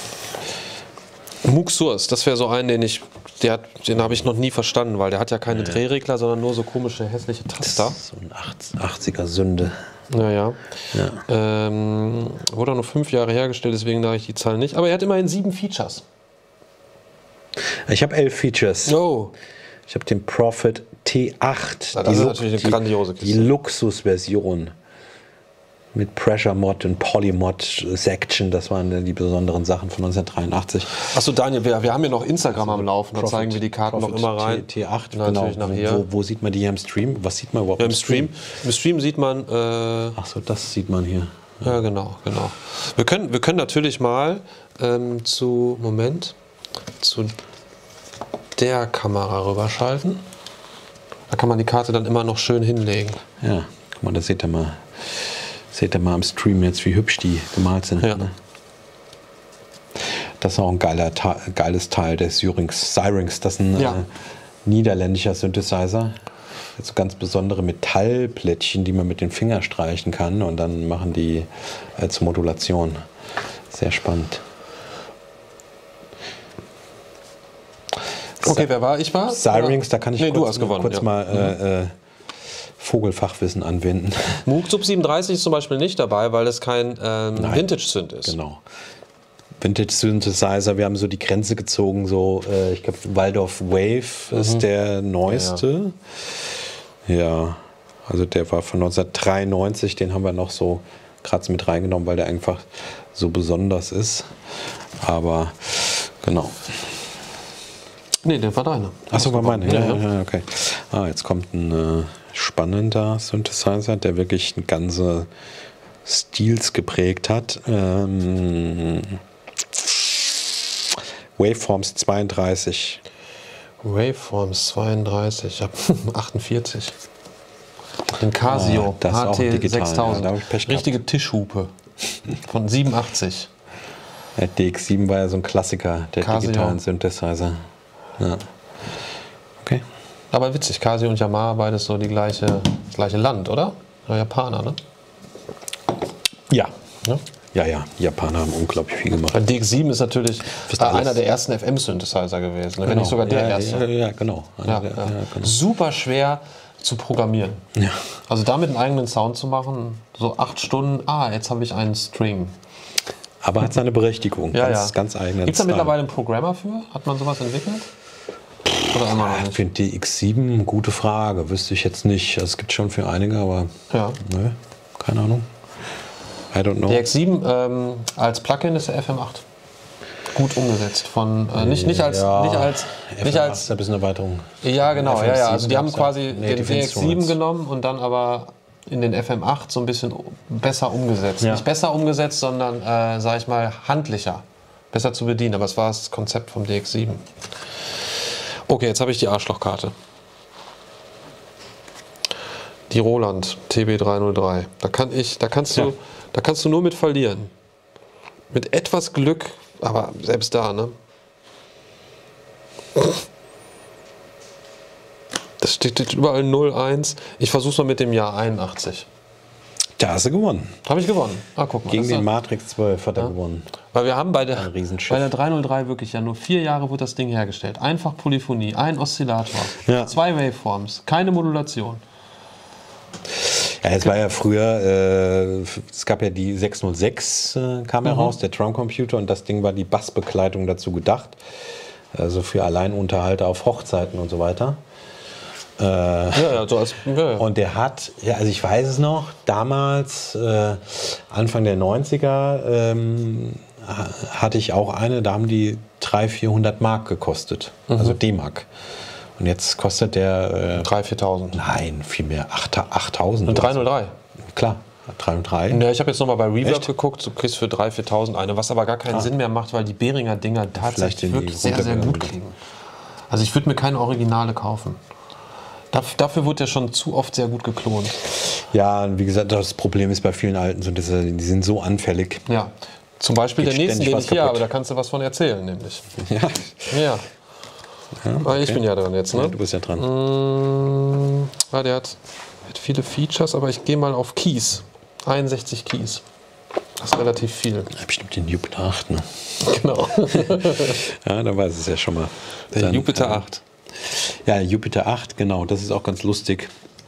Moog Source, das wäre so ein, den habe ich noch nie verstanden, weil der hat ja keine Drehregler, sondern nur so komische, hässliche Taster. So ein 80er-Sünde. Naja. Wurde auch nur 5 Jahre hergestellt, deswegen sage ich die Zahl nicht. Aber er hat immerhin 7 Features. Ich habe 11 Features. Oh. Ich habe den Prophet T8. Ja, das ist natürlich eine grandiose Kiste. Die Luxusversion. Mit Pressure Mod und Polymod Section, das waren dann die besonderen Sachen von 1983. Achso, Daniel, wir haben ja noch Instagram am Laufen, da zeigen wir die Karten noch immer rein. T8, natürlich genau. nachher. Wo sieht man die hier im Stream? Was sieht man überhaupt Im Stream? Im Stream sieht man. Achso, das sieht man hier. Ja, genau. Wir können natürlich mal zu der Kamera rüberschalten. Da kann man die Karte dann immer noch schön hinlegen. Ja, guck mal, da seht ihr mal. Seht ihr mal im Stream jetzt, wie hübsch die gemalt sind. Ja. Ne? Das ist auch ein geiles Teil des Syrinx. Das ist ein niederländischer Synthesizer. Jetzt so ganz besondere Metallplättchen, die man mit den Fingern streichen kann und dann machen die zur Modulation. Sehr spannend. Okay, wer war? Ich war? Syrinx, da kann ich du hast gewonnen, kurz mal Vogelfachwissen anwenden. Moog Sub 37 ist zum Beispiel nicht dabei, weil das kein Vintage-Synth ist. Genau. Vintage-Synthesizer, wir haben so die Grenze gezogen, so ich glaube Waldorf Wave ist der neueste. Ja, also der war von 1993, den haben wir noch so gerade mit reingenommen, weil der einfach so besonders ist. Aber genau. Nee, der war deine. Achso, war meine. Ja, okay. Jetzt kommt ein spannender Synthesizer, der wirklich einen ganzen Stils geprägt hat. Waveforms 32. Waveforms 32, ich habe 48. Den Casio das ist auch HT digital, 6000. da hab ich Pech Richtige Tischhupe von 87. Der DX7 war ja so ein Klassiker der Casio. digitalen Synthesizer. Ja. Okay. Aber witzig, Casio und Yamaha, beides so das gleiche Land, oder? Ja, Japaner, ne? Ja. Ja? Ja, Japaner haben unglaublich viel gemacht. Weil DX7 ist natürlich alles. einer der ersten FM-Synthesizer gewesen, wenn nicht sogar der erste. Ja, genau. Ja. Super schwer zu programmieren. Ja. Also damit einen eigenen Sound zu machen, so 8 Stunden, jetzt habe ich einen String. Aber hat seine Berechtigung. Ganz eigenen Gibt es da Style. mittlerweile einen Programmer für? Hat man sowas entwickelt? Oder immer noch nicht? Für den DX7, gute Frage. Wüsste ich jetzt nicht. Also es gibt schon für einige, aber ne, keine Ahnung. I don't know. Der X7 als Plugin ist der FM8. Gut umgesetzt. Nicht als ist ein bisschen eine Erweiterung. Ja, genau. FM7 Also die haben gab's quasi ja. den die DX7 genommen und dann aber in den FM8 so ein bisschen besser umgesetzt. Ja. Nicht besser umgesetzt, sondern, sag ich mal, handlicher. Besser zu bedienen. Aber es war das Konzept vom DX7. Okay, jetzt habe ich die Arschlochkarte. Die Roland TB303. Da kannst du nur mit verlieren. Mit etwas Glück, aber selbst da, ne? Das steht überall 01. Ich versuch's mal mit dem Jahr 81. Da hast du gewonnen. Habe ich gewonnen. Ah, guck mal. Gegen das den ist- Matrix 12 hat er gewonnen. Weil wir haben bei der Ein Riesenschiff. 303 wirklich ja nur 4 Jahre wurde das Ding hergestellt. Einfach Polyphonie, ein Oszillator, Ja. 2 Waveforms, keine Modulation. Ja, es war ja früher, es gab ja die 606, kam heraus, der Traumcomputer, und das Ding war die Bassbegleitung dazu gedacht. Also für Alleinunterhalter auf Hochzeiten und so weiter. Ja, so als, ja. Und der hat, ja, also ich weiß es noch, damals, Anfang der 90er, hatte ich auch eine, da haben die 300, 400 Mark gekostet. Also D-Mark. Und jetzt kostet der... 3.000, 4.000. nein, viel mehr. 8.000. Und 303. Klar, 303. Ja, ich habe jetzt nochmal bei Reverb Echt? geguckt, du kriegst für 3.000, 4.000 eine, was aber gar keinen Sinn mehr macht, weil die Behringer Dinger tatsächlich in die wirklich sehr, sehr gut runtergegangen. klingen. Also ich würde mir keine Originale kaufen. Dafür wurde der schon zu oft sehr gut geklont. Ja, und wie gesagt, das Problem ist bei vielen alten Synthesizern, die sind so anfällig. Ja, zum Beispiel Geht der nächsten, ständig den was ich hier kaputt. habe, da kannst du was von erzählen, nämlich. Ja, Ja, ich bin ja dran jetzt, ne? du bist ja dran. Ja, der hat viele Features, aber ich gehe mal auf Keys. 61 Keys. Das ist relativ viel. Ja, bestimmt den Jupiter 8, ne? Genau. Ja, da weiß es ja schon mal. Der Dann, Jupiter 8. Ja, Jupiter 8, genau, das ist auch ganz lustig.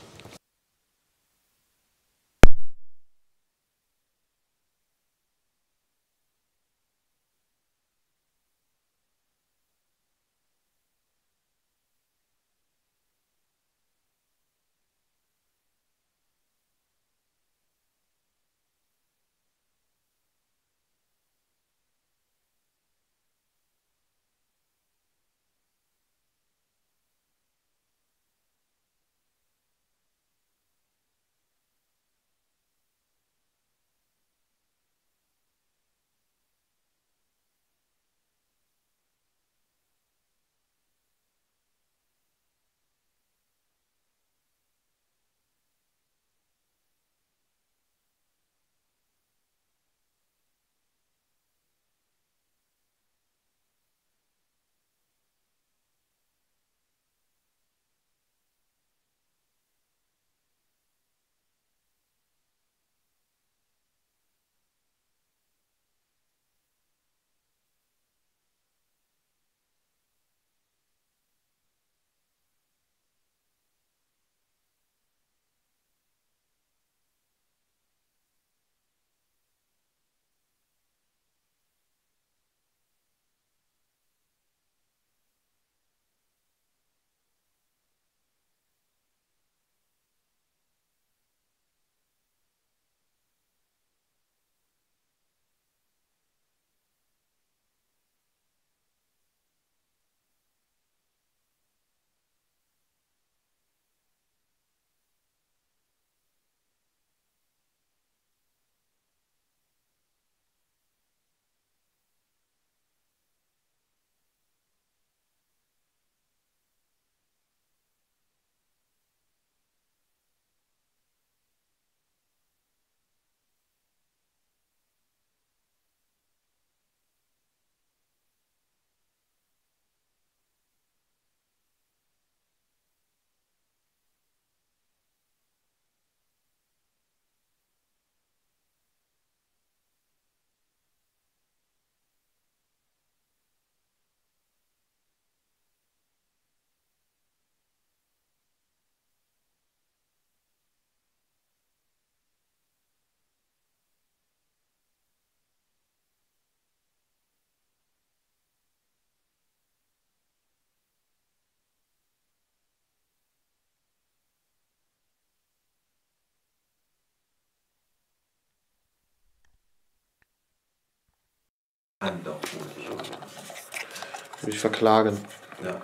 Würde ich verklagen. Ja.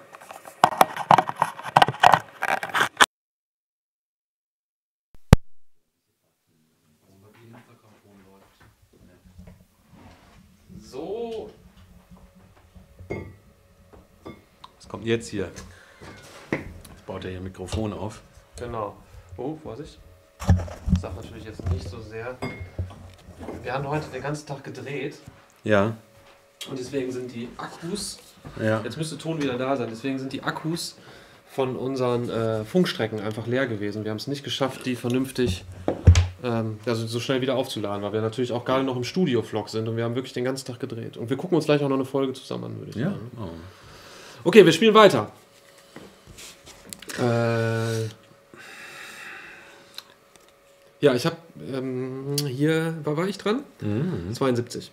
So. Was kommt jetzt hier? Jetzt baut er hier ein Mikrofon auf. Genau. Oh, Vorsicht. Ich sag natürlich jetzt nicht so sehr. Wir haben heute den ganzen Tag gedreht Ja, und deswegen sind die Akkus, ja. jetzt müsste Ton wieder da sein, deswegen sind die Akkus von unseren Funkstrecken einfach leer gewesen. Wir haben es nicht geschafft, die vernünftig also so schnell wieder aufzuladen, weil wir natürlich auch gerade noch im Studio-Vlog sind und wir haben wirklich den ganzen Tag gedreht. Und wir gucken uns gleich auch noch eine Folge zusammen an, würde ich sagen. Oh. Okay, wir spielen weiter. Ja, ich habe hier, war ich dran? 72.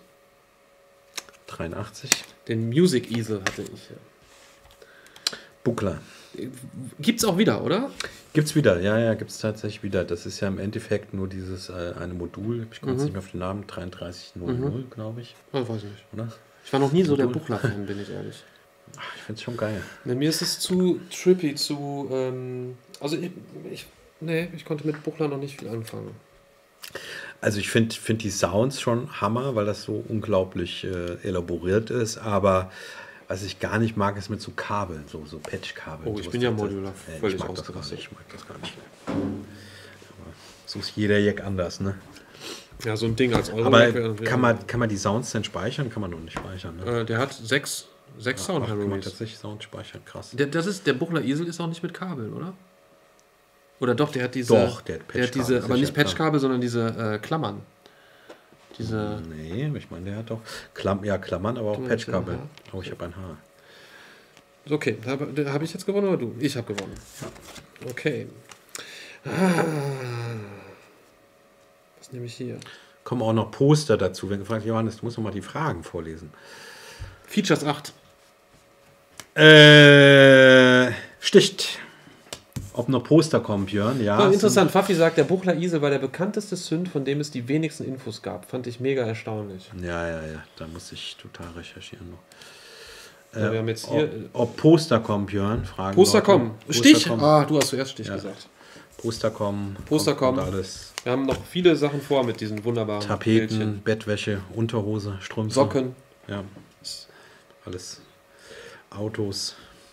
83. Den Music Easel hatte ich. Buckler. Gibt's auch wieder, oder? Gibt's wieder, ja, gibt's tatsächlich wieder. Das ist ja im Endeffekt nur dieses eine Modul. Ich komme jetzt nicht mehr auf den Namen, 3300, glaube ich. Oh, weiß ich nicht. Oder? Ich war noch nie so der Buchler-Fan, bin ich ehrlich. Ach, ich finde es schon geil. Ne, mir ist es zu trippy, also ich konnte mit Buchler noch nicht viel anfangen. Also ich find die Sounds schon Hammer, weil das so unglaublich elaboriert ist, aber was ich gar nicht mag, ist mit so Kabeln, so Patchkabeln. Oh, ich bin ja Modular völlig ich mag das ausgerastet. ich mag das gar nicht. Aber so ist jeder Jack anders, ne? Ja, so ein Ding als Euro. Aber kann man die Sounds denn speichern? Kann man noch nicht speichern, ne? Der hat sechs Sound Kann man Memories. tatsächlich Sound speichern, krass. Der Buchler Easel ist auch nicht mit Kabeln, oder? Oder doch, der hat diese. Doch, der hat Patchkabel, diese, aber nicht sicher, Patchkabel, sondern diese Klammern. Diese. Nee, ich meine, der hat doch Klammern, aber auch Du meinst Patchkabel. ein Haar? Oh, ich habe ein Haar. Okay, habe ich jetzt gewonnen oder du? Ich habe gewonnen. Okay. Was nehme ich hier? Kommen auch noch Poster dazu. Wenn gefragt, Johannes, du musst noch mal die Fragen vorlesen. Features 8. Sticht. Ob noch Poster kommen, Björn? Ja. Interessant. Fafi sagt, der Buchler Easel war der bekannteste Synth, von dem es die wenigsten Infos gab. Fand ich mega erstaunlich. Ja. Da muss ich total recherchieren noch. Ja, wir haben jetzt hier. Ob Poster kommen, Björn? Fragen Poster Leute. kommen. Poster Stich? kommen. Ah, du hast zuerst Stich gesagt. Poster kommen. Poster kommen. kommt alles. Wir haben noch viele Sachen vor mit diesen wunderbaren Tapeten, Bildchen. Bettwäsche, Unterhose, Strümpfe. Socken. Ja. Alles. Autos.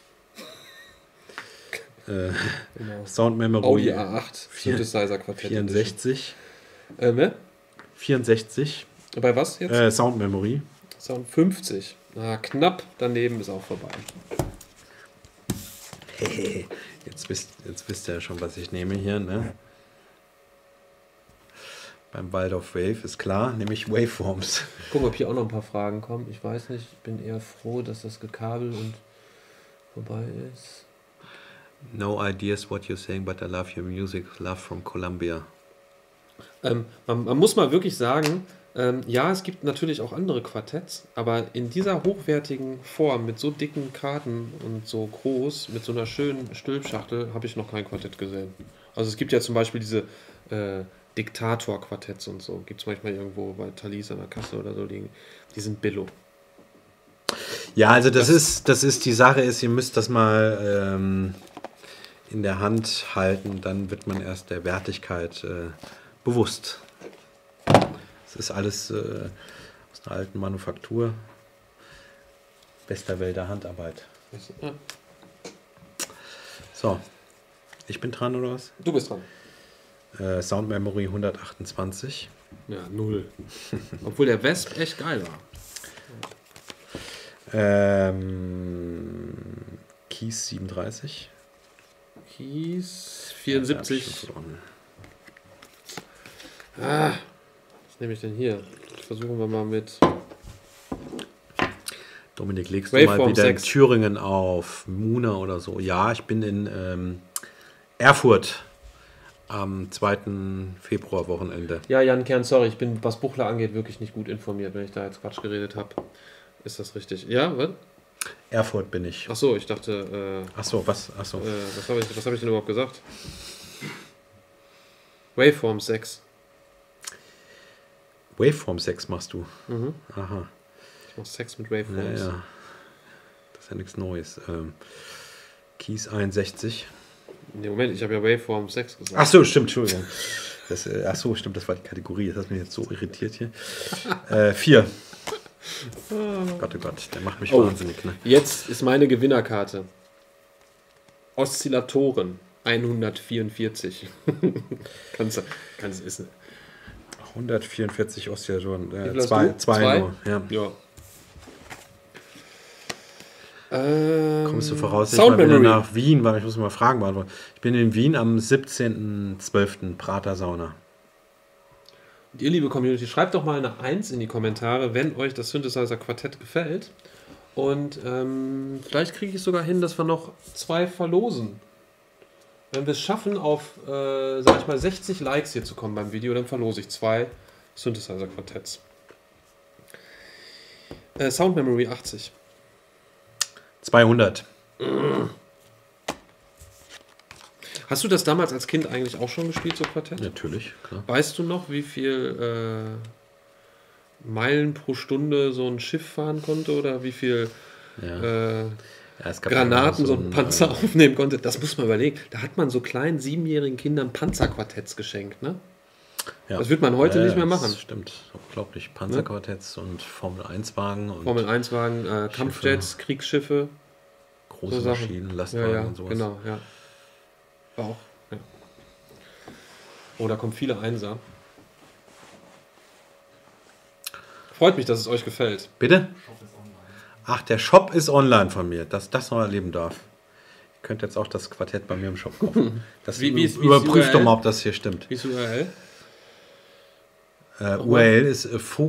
Genau. Sound Memory. Audi A8. Synthesizer Quartett. 64. Ne? 64. Bei was jetzt? Sound Memory. Sound 50. Na, knapp daneben ist auch vorbei. Hey, jetzt wisst ihr ja schon, was ich nehme hier, ne? Beim Waldorf Wave ist klar, nämlich Waveforms. Gucken, ob hier auch noch ein paar Fragen kommen. Ich weiß nicht, ich bin eher froh, dass das gekabelt und vorbei ist. No ideas what you're saying, but I love your music. Love from Colombia. Man muss mal wirklich sagen, ja, es gibt natürlich auch andere Quartetts, aber in dieser hochwertigen Form, mit so dicken Karten und so groß, mit so einer schönen Stülpschachtel, habe ich noch kein Quartett gesehen. Also es gibt ja zum Beispiel diese Diktator-Quartetts und so. Gibt es manchmal irgendwo bei Thalys an der Kasse oder so, die sind billo. Ja, also das ist die Sache ist, ihr müsst das mal in der Hand halten, dann wird man erst der Wertigkeit bewusst. Es ist alles aus einer alten Manufaktur. Bester Wälder Handarbeit. Ja. So, ich bin dran oder was? Du bist dran. Sound Memory 128. Ja, 0. Obwohl der Wesp echt geil war. Keys 37. Keys 74. Was nehme ich denn hier? Versuchen wir mal mit. Dominik, legst du Waveform mal wieder 6. in Thüringen auf Muna oder so? Ja, ich bin in Erfurt am 2. Februar-Wochenende. Ja, Jan Kern, sorry, ich bin, was Buchler angeht, wirklich nicht gut informiert, wenn ich da jetzt Quatsch geredet habe. Ist das richtig? Ja, was? Erfurt bin ich. Achso, ich dachte. Achso, was? Achso. Was hab ich denn überhaupt gesagt? Waveform 6. Waveform 6 machst du? Mhm. Aha. Ich mach Sex mit Waveforms. Ja. Das ist ja nichts Neues. Keys 61. Nee, Moment, ich habe ja Waveform 6 gesagt. Achso, stimmt, Entschuldigung. Achso, stimmt, das war die Kategorie. Das hat mich jetzt so irritiert hier. 4. Gott, oh Gott, der macht mich wahnsinnig. Ne? Jetzt ist meine Gewinnerkarte. Oszillatoren 144. kannst ist 144 Oszillatoren. Wie viel hast du? Zwei nur. Ja. Kommst du voraussichtlich Sound mal wieder Memory. nach Wien, weil ich muss mal Fragen beantworten. Ich bin in Wien am 17.12. Prater Sauna. ihr liebe Community, schreibt doch mal eine 1 in die Kommentare, wenn euch das Synthesizer-Quartett gefällt. Und vielleicht kriege ich es sogar hin, dass wir noch 2 verlosen. Wenn wir es schaffen, auf, sag ich mal, 60 Likes hier zu kommen beim Video, dann verlose ich 2 Synthesizer-Quartetts. Sound Memory 80. 200. Hast du das damals als Kind eigentlich auch schon gespielt, so Quartett? Natürlich, klar. Weißt du noch, wie viel Meilen pro Stunde so ein Schiff fahren konnte oder wie viel Es gab Granaten so ein Panzer aufnehmen konnte? Das muss man überlegen. Da hat man so kleinen 7-jährigen Kindern Panzerquartetts geschenkt, ne? Ja. Das wird man heute nicht mehr machen. Das stimmt, unglaublich. Panzerquartetts und Formel-1-Wagen. Formel-1-Wagen, Kampfjets, Kriegsschiffe. Große so Maschinen, Lastwagen und sowas. Genau, ja. Auch, ja. Oh, da kommen viele Einser. Freut mich, dass es euch gefällt. Bitte? Ach, der Shop ist online von mir, dass das noch erleben darf. Ihr könnt jetzt auch das Quartett bei mir im Shop kaufen. Das überprüft doch mal, ob das hier stimmt. Wie ist die URL? URL ist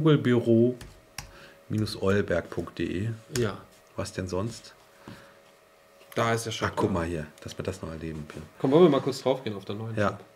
vogelbüro-eulberg.de. Ja. Was denn sonst? Da ist der Shop. Ach, guck mal hier, dass wir das noch erleben. Komm, wollen wir mal kurz drauf gehen auf der neuen Ja. Shop.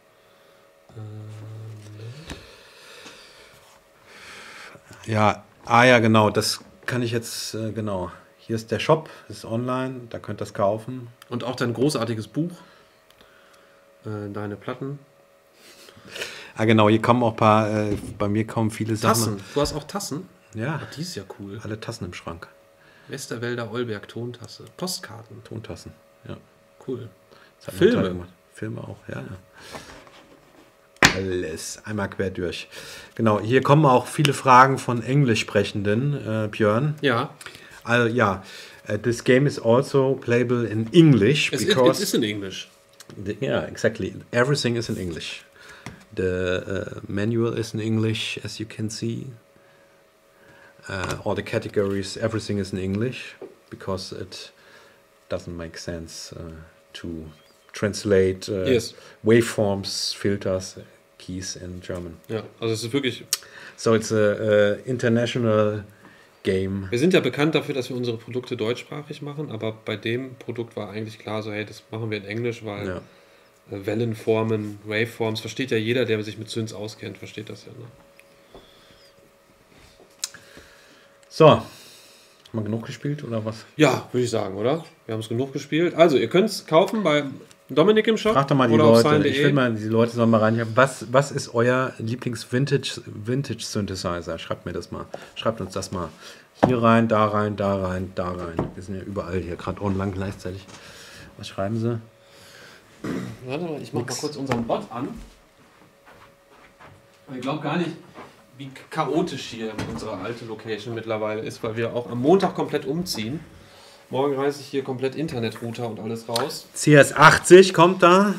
Ja, ja, genau, das kann ich jetzt, genau. Hier ist der Shop, ist online, da könnt ihr das kaufen. Und auch dein großartiges Buch. Deine Platten. Ah, genau, hier kommen auch ein paar, bei mir kommen viele Sachen. Tassen. Du hast auch Tassen? Ja, Die ist ja cool. alle Tassen im Schrank. Westerwälder Olberg Tontasse. Postkarten. Tontassen, ja. Cool. Das hat Filme. meine Mutter gemacht. Filme auch, ja. Alles einmal quer durch. Genau, hier kommen auch viele Fragen von Englisch sprechenden, Björn. Ja. Also, ja, this game is also playable in English It because is in English. yeah, exactly. Everything is in English. The manual is in English, as you can see. All the categories, everything is in English because it doesn't make sense to translate Yes. waveforms, filters, keys in German. Ja, also es ist wirklich. So it's a international game. Wir sind ja bekannt dafür, dass wir unsere Produkte deutschsprachig machen, aber bei dem Produkt war eigentlich klar so, hey, das machen wir in Englisch, weil Ja. Wellenformen, Waveforms, versteht ja jeder, der sich mit Synths auskennt, versteht das ja. Ne? So, haben wir genug gespielt oder was? Ja, würde ich sagen, oder? Wir haben es genug gespielt. Also, ihr könnt es kaufen bei Dominik im Shop. Frag doch mal die oder auf Leute. sign.de. Ich will mal, die Leute sollen mal rein. Was ist euer Lieblings-Vintage-Synthesizer? Schreibt mir das mal. Schreibt uns das mal. Hier rein, da rein, da rein, da rein. Wir sind ja überall hier gerade online gleichzeitig. Was schreiben sie? Warte mal, ich mach mal kurz unseren Bot an. Ich glaube gar nicht, wie chaotisch hier unsere alte Location mittlerweile ist, weil wir auch am Montag komplett umziehen. Morgen reiße ich hier komplett Internetrouter und alles raus. CS80 kommt da.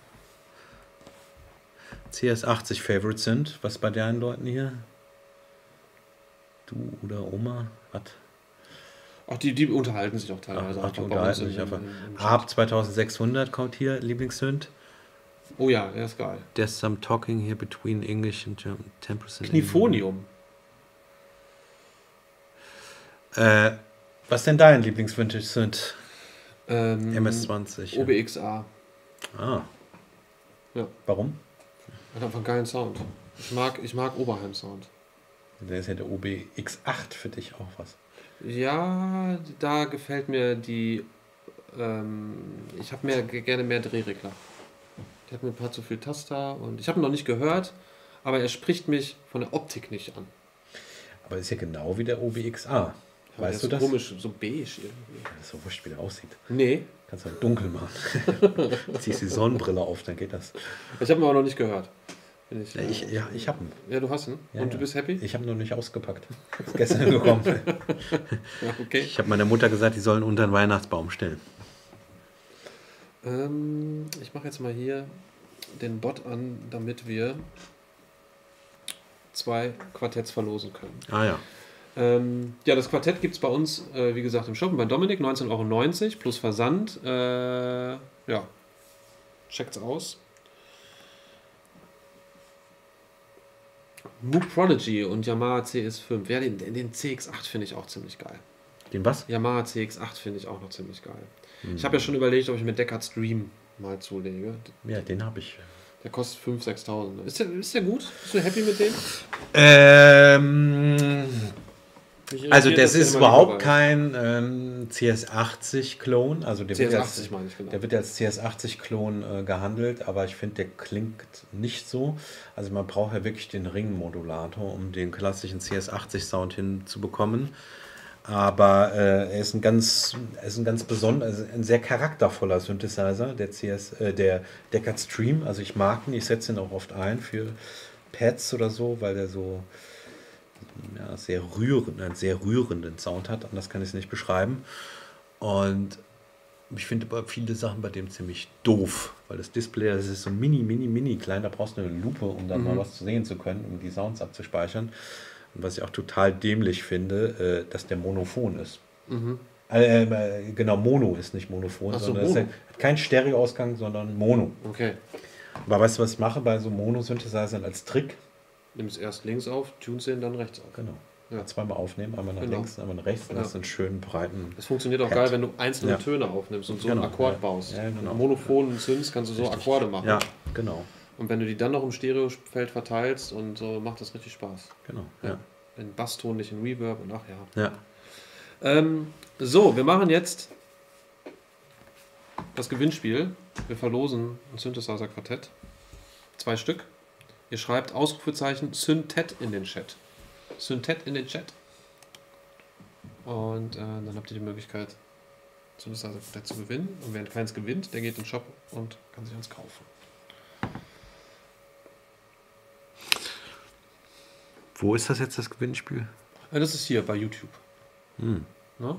CS80 Favorites sind. Was bei deinen Leuten hier? Du oder Oma? Was? Ach, die unterhalten sich auch teilweise. Ach, die einfach bei uns unterhalten sich einfach. im Chat. Ab 2600 kommt hier Lieblingssynth. Oh ja, der ist geil. There's some talking here between English and German. 10%. Knifonium. Was denn dein Lieblings-Vintage-Synth? MS-20. OBXA. Ah. Ja. Warum? Hat einfach einen geilen Sound. Ich mag Oberheim-Sound. Der ist ja der OBX8 für dich auch was. Ja, da gefällt mir die. Ich habe gerne mehr Drehregler. Der hat mir ein paar zu viel Taster und ich habe ihn noch nicht gehört, aber er spricht mich von der Optik nicht an. Aber ist ja genau wie der OBXA. Ja, Weißt du der das? ist komisch, so beige irgendwie. Das ist so wurscht, wie der aussieht. Nee, Kannst du halt dunkel machen. Ziehst die Sonnenbrille auf, dann geht das. ich habe ihn aber noch nicht gehört. Ich habe ihn. Ja, du hast ihn. Ja, und du ja. bist happy? Ich habe ihn noch nicht ausgepackt. Ist gestern gekommen. Ja, okay. Ich habe meiner Mutter gesagt, die sollen unter den Weihnachtsbaum stellen. Ich mache jetzt mal hier den Bot an, damit wir 2 Quartetts verlosen können. Ah ja. Ja, das Quartett gibt es bei uns, wie gesagt, im Shop bei Dominik, 19,90 € plus Versand. Ja, checkt's aus. Moog Prodigy und Yamaha CS5. Ja, den CX8 finde ich auch ziemlich geil. Den was? Yamaha CX8 finde ich auch noch ziemlich geil. Ich habe ja schon überlegt, ob ich mir Deckard Stream mal zulege. Ja, den habe ich. Der kostet 5.000, 6.000. Ist der gut? Bist du happy mit dem? Also das ist überhaupt kein CS80-Klon. Also der CS80 meine ich, genau. Der wird als CS80-Klon gehandelt, aber ich finde, der klingt nicht so. Also man braucht ja wirklich den Ringmodulator, um den klassischen CS80-Sound hinzubekommen. Aber er ist ein ganz besonderer, also ein sehr charaktervoller Synthesizer, der Deckard Stream. Also ich mag ihn, ich setze ihn auch oft ein für Pads oder so, weil der so einen sehr rührenden Sound hat. Anders kann ich es nicht beschreiben. Und ich finde aber viele Sachen bei dem ziemlich doof, weil das Display, das ist so mini klein, da brauchst du eine Lupe, um dann mal was sehen zu können, um die Sounds abzuspeichern. Und was ich auch total dämlich finde, dass der monophon ist. Genau, Mono ist nicht monophon, sondern es hat keinen Stereoausgang, sondern Mono. Okay. Aber weißt du, was ich mache bei so Mono-Synthesizern als Trick? Nimm es erst links auf, tunst den dann rechts auf. Genau. Ja. Zweimal aufnehmen, einmal nach links, einmal nach rechts, dann hast du einen schönen breiten. Das funktioniert auch geil, wenn du einzelne Töne aufnimmst und so einen Akkord baust. Ja, genau. Mit monophonen Synths kannst du so Akkorde machen. Ja, genau. Und wenn du die dann noch im Stereofeld verteilst und so, macht das richtig Spaß. Genau, ja. In Basston, nicht in Reverb und ach ja. Ja. So, wir machen jetzt das Gewinnspiel. Wir verlosen ein Synthesizer-Quartett. 2 Stück. Ihr schreibt Ausrufezeichen Synthet in den Chat. Synthet in den Chat. Und dann habt ihr die Möglichkeit, Synthesizer-Quartett zu gewinnen. Und wer keins gewinnt, der geht in den Shop und kann sich eins kaufen. Wo ist das jetzt, das Gewinnspiel? Das ist hier bei YouTube. No?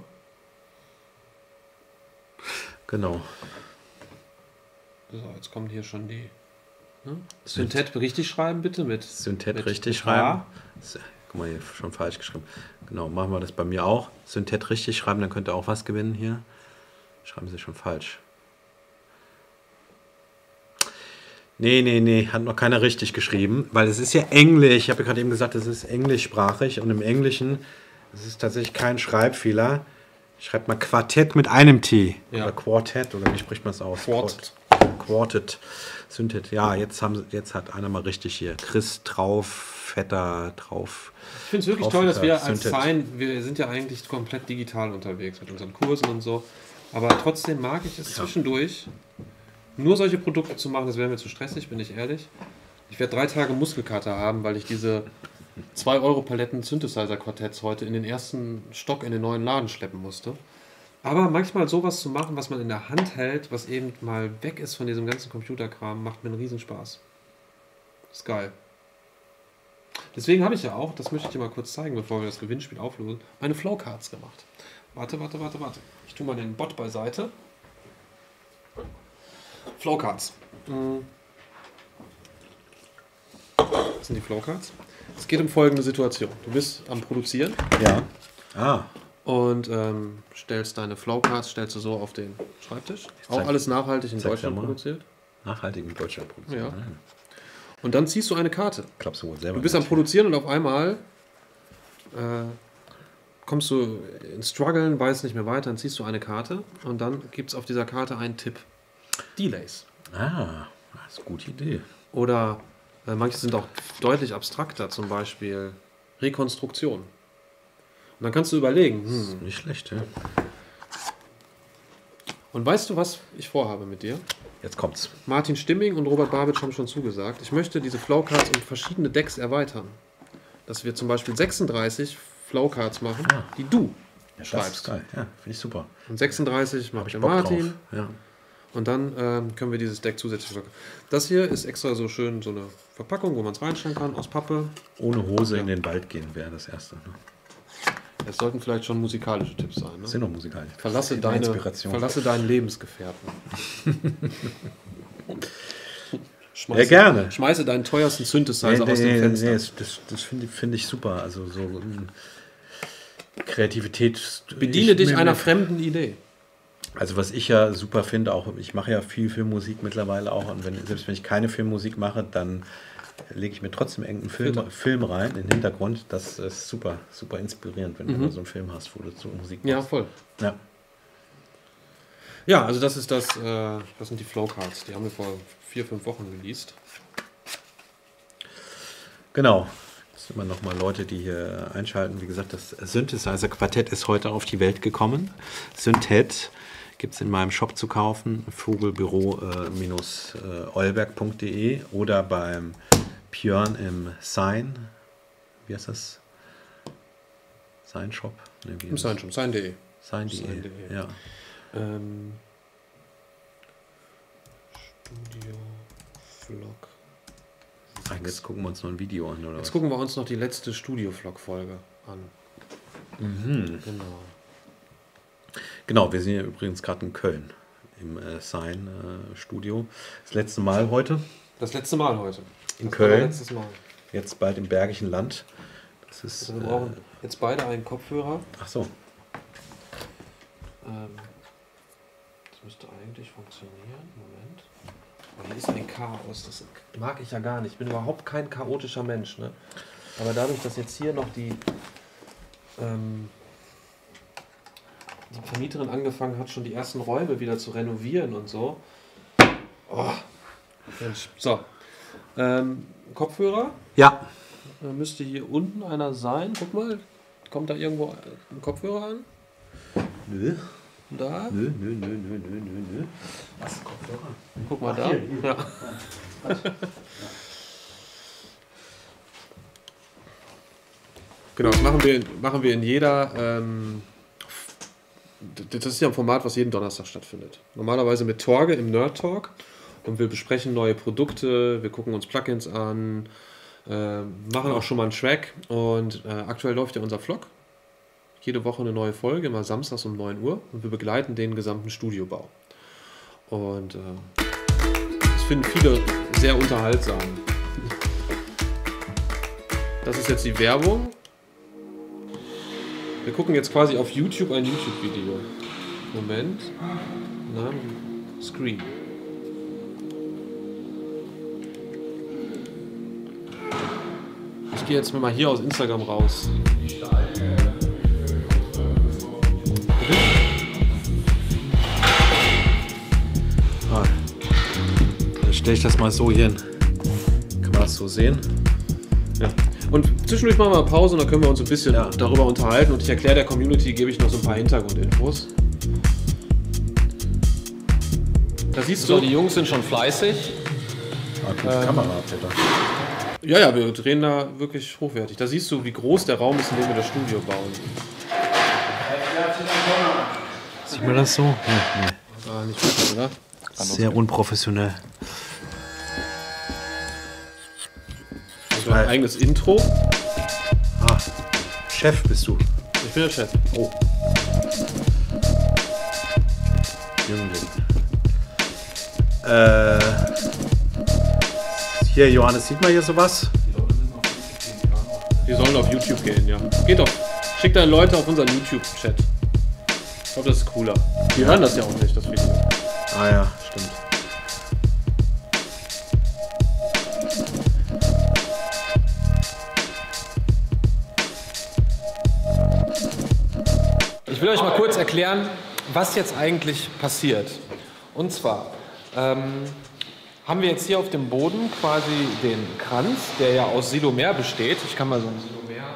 Genau. So, jetzt kommen hier schon die. Ne? Synthet richtig schreiben, bitte mit. Synthet richtig schreiben. Guck mal, hier schon falsch geschrieben. Genau, machen wir das bei mir auch. Synthet richtig schreiben, dann könnt ihr auch was gewinnen hier. Schreiben Sie schon falsch. Nee, hat noch keiner richtig geschrieben, weil es ist ja Englisch. Ich habe ja gerade eben gesagt, es ist englischsprachig und im Englischen ist es tatsächlich kein Schreibfehler. Schreibt mal Quartett mit einem T. Ja. Oder Quartett, oder wie spricht man es aus? Quartet. Synthet. Ja, jetzt hat einer mal richtig hier. Chris drauf, Vetter drauf. Ich finde es wirklich toll, dass wir als Verein, wir sind ja eigentlich komplett digital unterwegs mit unseren Kursen und so. Aber trotzdem mag ich es zwischendurch, nur solche Produkte zu machen. Das wäre mir zu stressig, bin ich ehrlich. Ich werde 3 Tage Muskelkater haben, weil ich diese 2-Euro-Paletten Synthesizer-Quartetts heute in den ersten Stock in den neuen Laden schleppen musste. Aber manchmal sowas zu machen, was man in der Hand hält, was eben mal weg ist von diesem ganzen Computerkram, macht mir einen Riesenspaß. Ist geil. Deswegen habe ich ja auch, das möchte ich dir mal kurz zeigen, bevor wir das Gewinnspiel auflösen, meine Flowcards gemacht. Warte. Ich tue mal den Bot beiseite. Flowcards. Das sind die Flowcards. Es geht um folgende Situation. Du bist am Produzieren. Ja. Und stellst deine Flowcards so auf den Schreibtisch. Auch alles nachhaltig in Deutschland produziert. Nachhaltig in Deutschland produziert. Ja. Und dann ziehst du eine Karte. Glaubst du wohl selber? Du bist am Produzieren und auf einmal kommst du ins Struggeln, weißt nicht mehr weiter, dann ziehst du eine Karte und dann gibt es auf dieser Karte einen Tipp. Delays. Das ist eine gute Idee. Oder manche sind auch deutlich abstrakter, zum Beispiel Rekonstruktion. Und dann kannst du überlegen. Das ist nicht schlecht, ja. Und weißt du, was ich vorhabe mit dir? Jetzt kommt's. Martin Stimming und Robert Babitsch haben schon zugesagt. Ich möchte diese Flowcards um verschiedene Decks erweitern. Dass wir zum Beispiel 36 Flowcards machen, die du schreibst. Das ist geil, ja, finde ich super. Und 36 mache ich der Martin. Ja. Und dann können wir dieses Deck zusätzlich verpacken. Das hier ist extra so schön so eine Verpackung, wo man es reinstellen kann, aus Pappe. Ohne Hose in den Wald gehen wäre das erste. Ne? Es sollten vielleicht schon musikalische Tipps sein. Ne? Das sind doch musikalisch. Verlasse deinen Lebensgefährten. Gerne. Schmeiße deinen teuersten Synthesizer aus dem Fenster. Das finde ich super. Also so Kreativität. Bediene dich einer fremden Idee. Also was ich ja super finde, auch ich mache ja viel Filmmusik mittlerweile auch. Und selbst wenn ich keine Filmmusik mache, dann lege ich mir trotzdem irgendeinen Film rein in den Hintergrund. Das ist super, super inspirierend, wenn du da so einen Film hast, wo du so Musik machst. Ja, voll. Ja. Ja, also das ist das sind die Flowcards. Die haben wir vor 4-5 Wochen released. Genau. Es sind immer noch mal Leute, die hier einschalten. Wie gesagt, das Synthesizer-Quartett ist heute auf die Welt gekommen. Synthet gibt es in meinem Shop zu kaufen, vogelbüro-eulberg.de oder beim Björn im Sign. Wie heißt das? Sign Shop? Nee, Im Sign Shop, sign.de. Sign.de, ja. Studio Vlog. Ach, jetzt gucken wir uns noch ein Video an, oder Jetzt was? gucken wir uns noch die letzte Studio-Vlog-Folge an. Genau. Genau, wir sind ja übrigens gerade in Köln im Sign-Studio. Das letzte Mal heute Das letzte Mal heute. in Das war Köln, letztes Mal. jetzt bald im Bergischen Land. Das ist, Also wir brauchen jetzt beide einen Kopfhörer. ach so, Das müsste eigentlich funktionieren. Moment. Aber hier ist ein Chaos. Das mag ich ja gar nicht. Ich bin überhaupt kein chaotischer Mensch. Ne? Aber dadurch, dass jetzt hier noch die Vermieterin angefangen hat, schon die ersten Räume wieder zu renovieren und so. Oh, Mensch. So. Kopfhörer. ja, Da müsste hier unten einer sein. Guck mal. Kommt da irgendwo ein Kopfhörer an? nö, Da. nö. Was, Kopfhörer? Guck mal Ach, da. hier. Ja. Genau, das machen wir in jeder. Das ist ja ein Format, was jeden Donnerstag stattfindet. Normalerweise mit Torge im Nerd Talk. Und wir besprechen neue Produkte, wir gucken uns Plugins an, machen auch schon mal einen Track. Und aktuell läuft ja unser Vlog. Jede Woche eine neue Folge, immer samstags um 9 Uhr. Und wir begleiten den gesamten Studiobau. Und das finden viele sehr unterhaltsam. Das ist jetzt die Werbung. Wir gucken jetzt quasi auf YouTube ein YouTube-Video. Moment. Na, Screen. Ich gehe jetzt mal hier aus Instagram raus. Dann stelle ich das mal so hier hin. Kann man das so sehen? Ja. Und zwischendurch machen wir eine Pause und dann können wir uns ein bisschen darüber unterhalten und ich erkläre der Community, gebe ich noch so ein paar Hintergrundinfos. Da siehst du, Die Jungs sind schon fleißig. Kamera, Peter. ja, wir drehen da wirklich hochwertig. Da siehst du, wie groß der Raum ist, in dem wir das Studio bauen. Sieht man das so? Nee. Ah, nicht wirklich, oder? Sehr unprofessionell. Also ein eigenes Intro. Ah, Chef bist du. Ich bin der Chef. Oh. Jüngling. Hier, Johannes, sieht man hier sowas? Die sollen auf YouTube gehen, ja. Geht doch. Schick deine Leute auf unseren YouTube-Chat. Ich glaube, das ist cooler. Die hören das ja auch nicht, das Video. Ah ja, stimmt. Ich will euch mal kurz erklären, was jetzt eigentlich passiert. Und zwar haben wir jetzt hier auf dem Boden quasi den Kranz, der ja aus Silomer besteht. Ich kann mal so ein Silomer.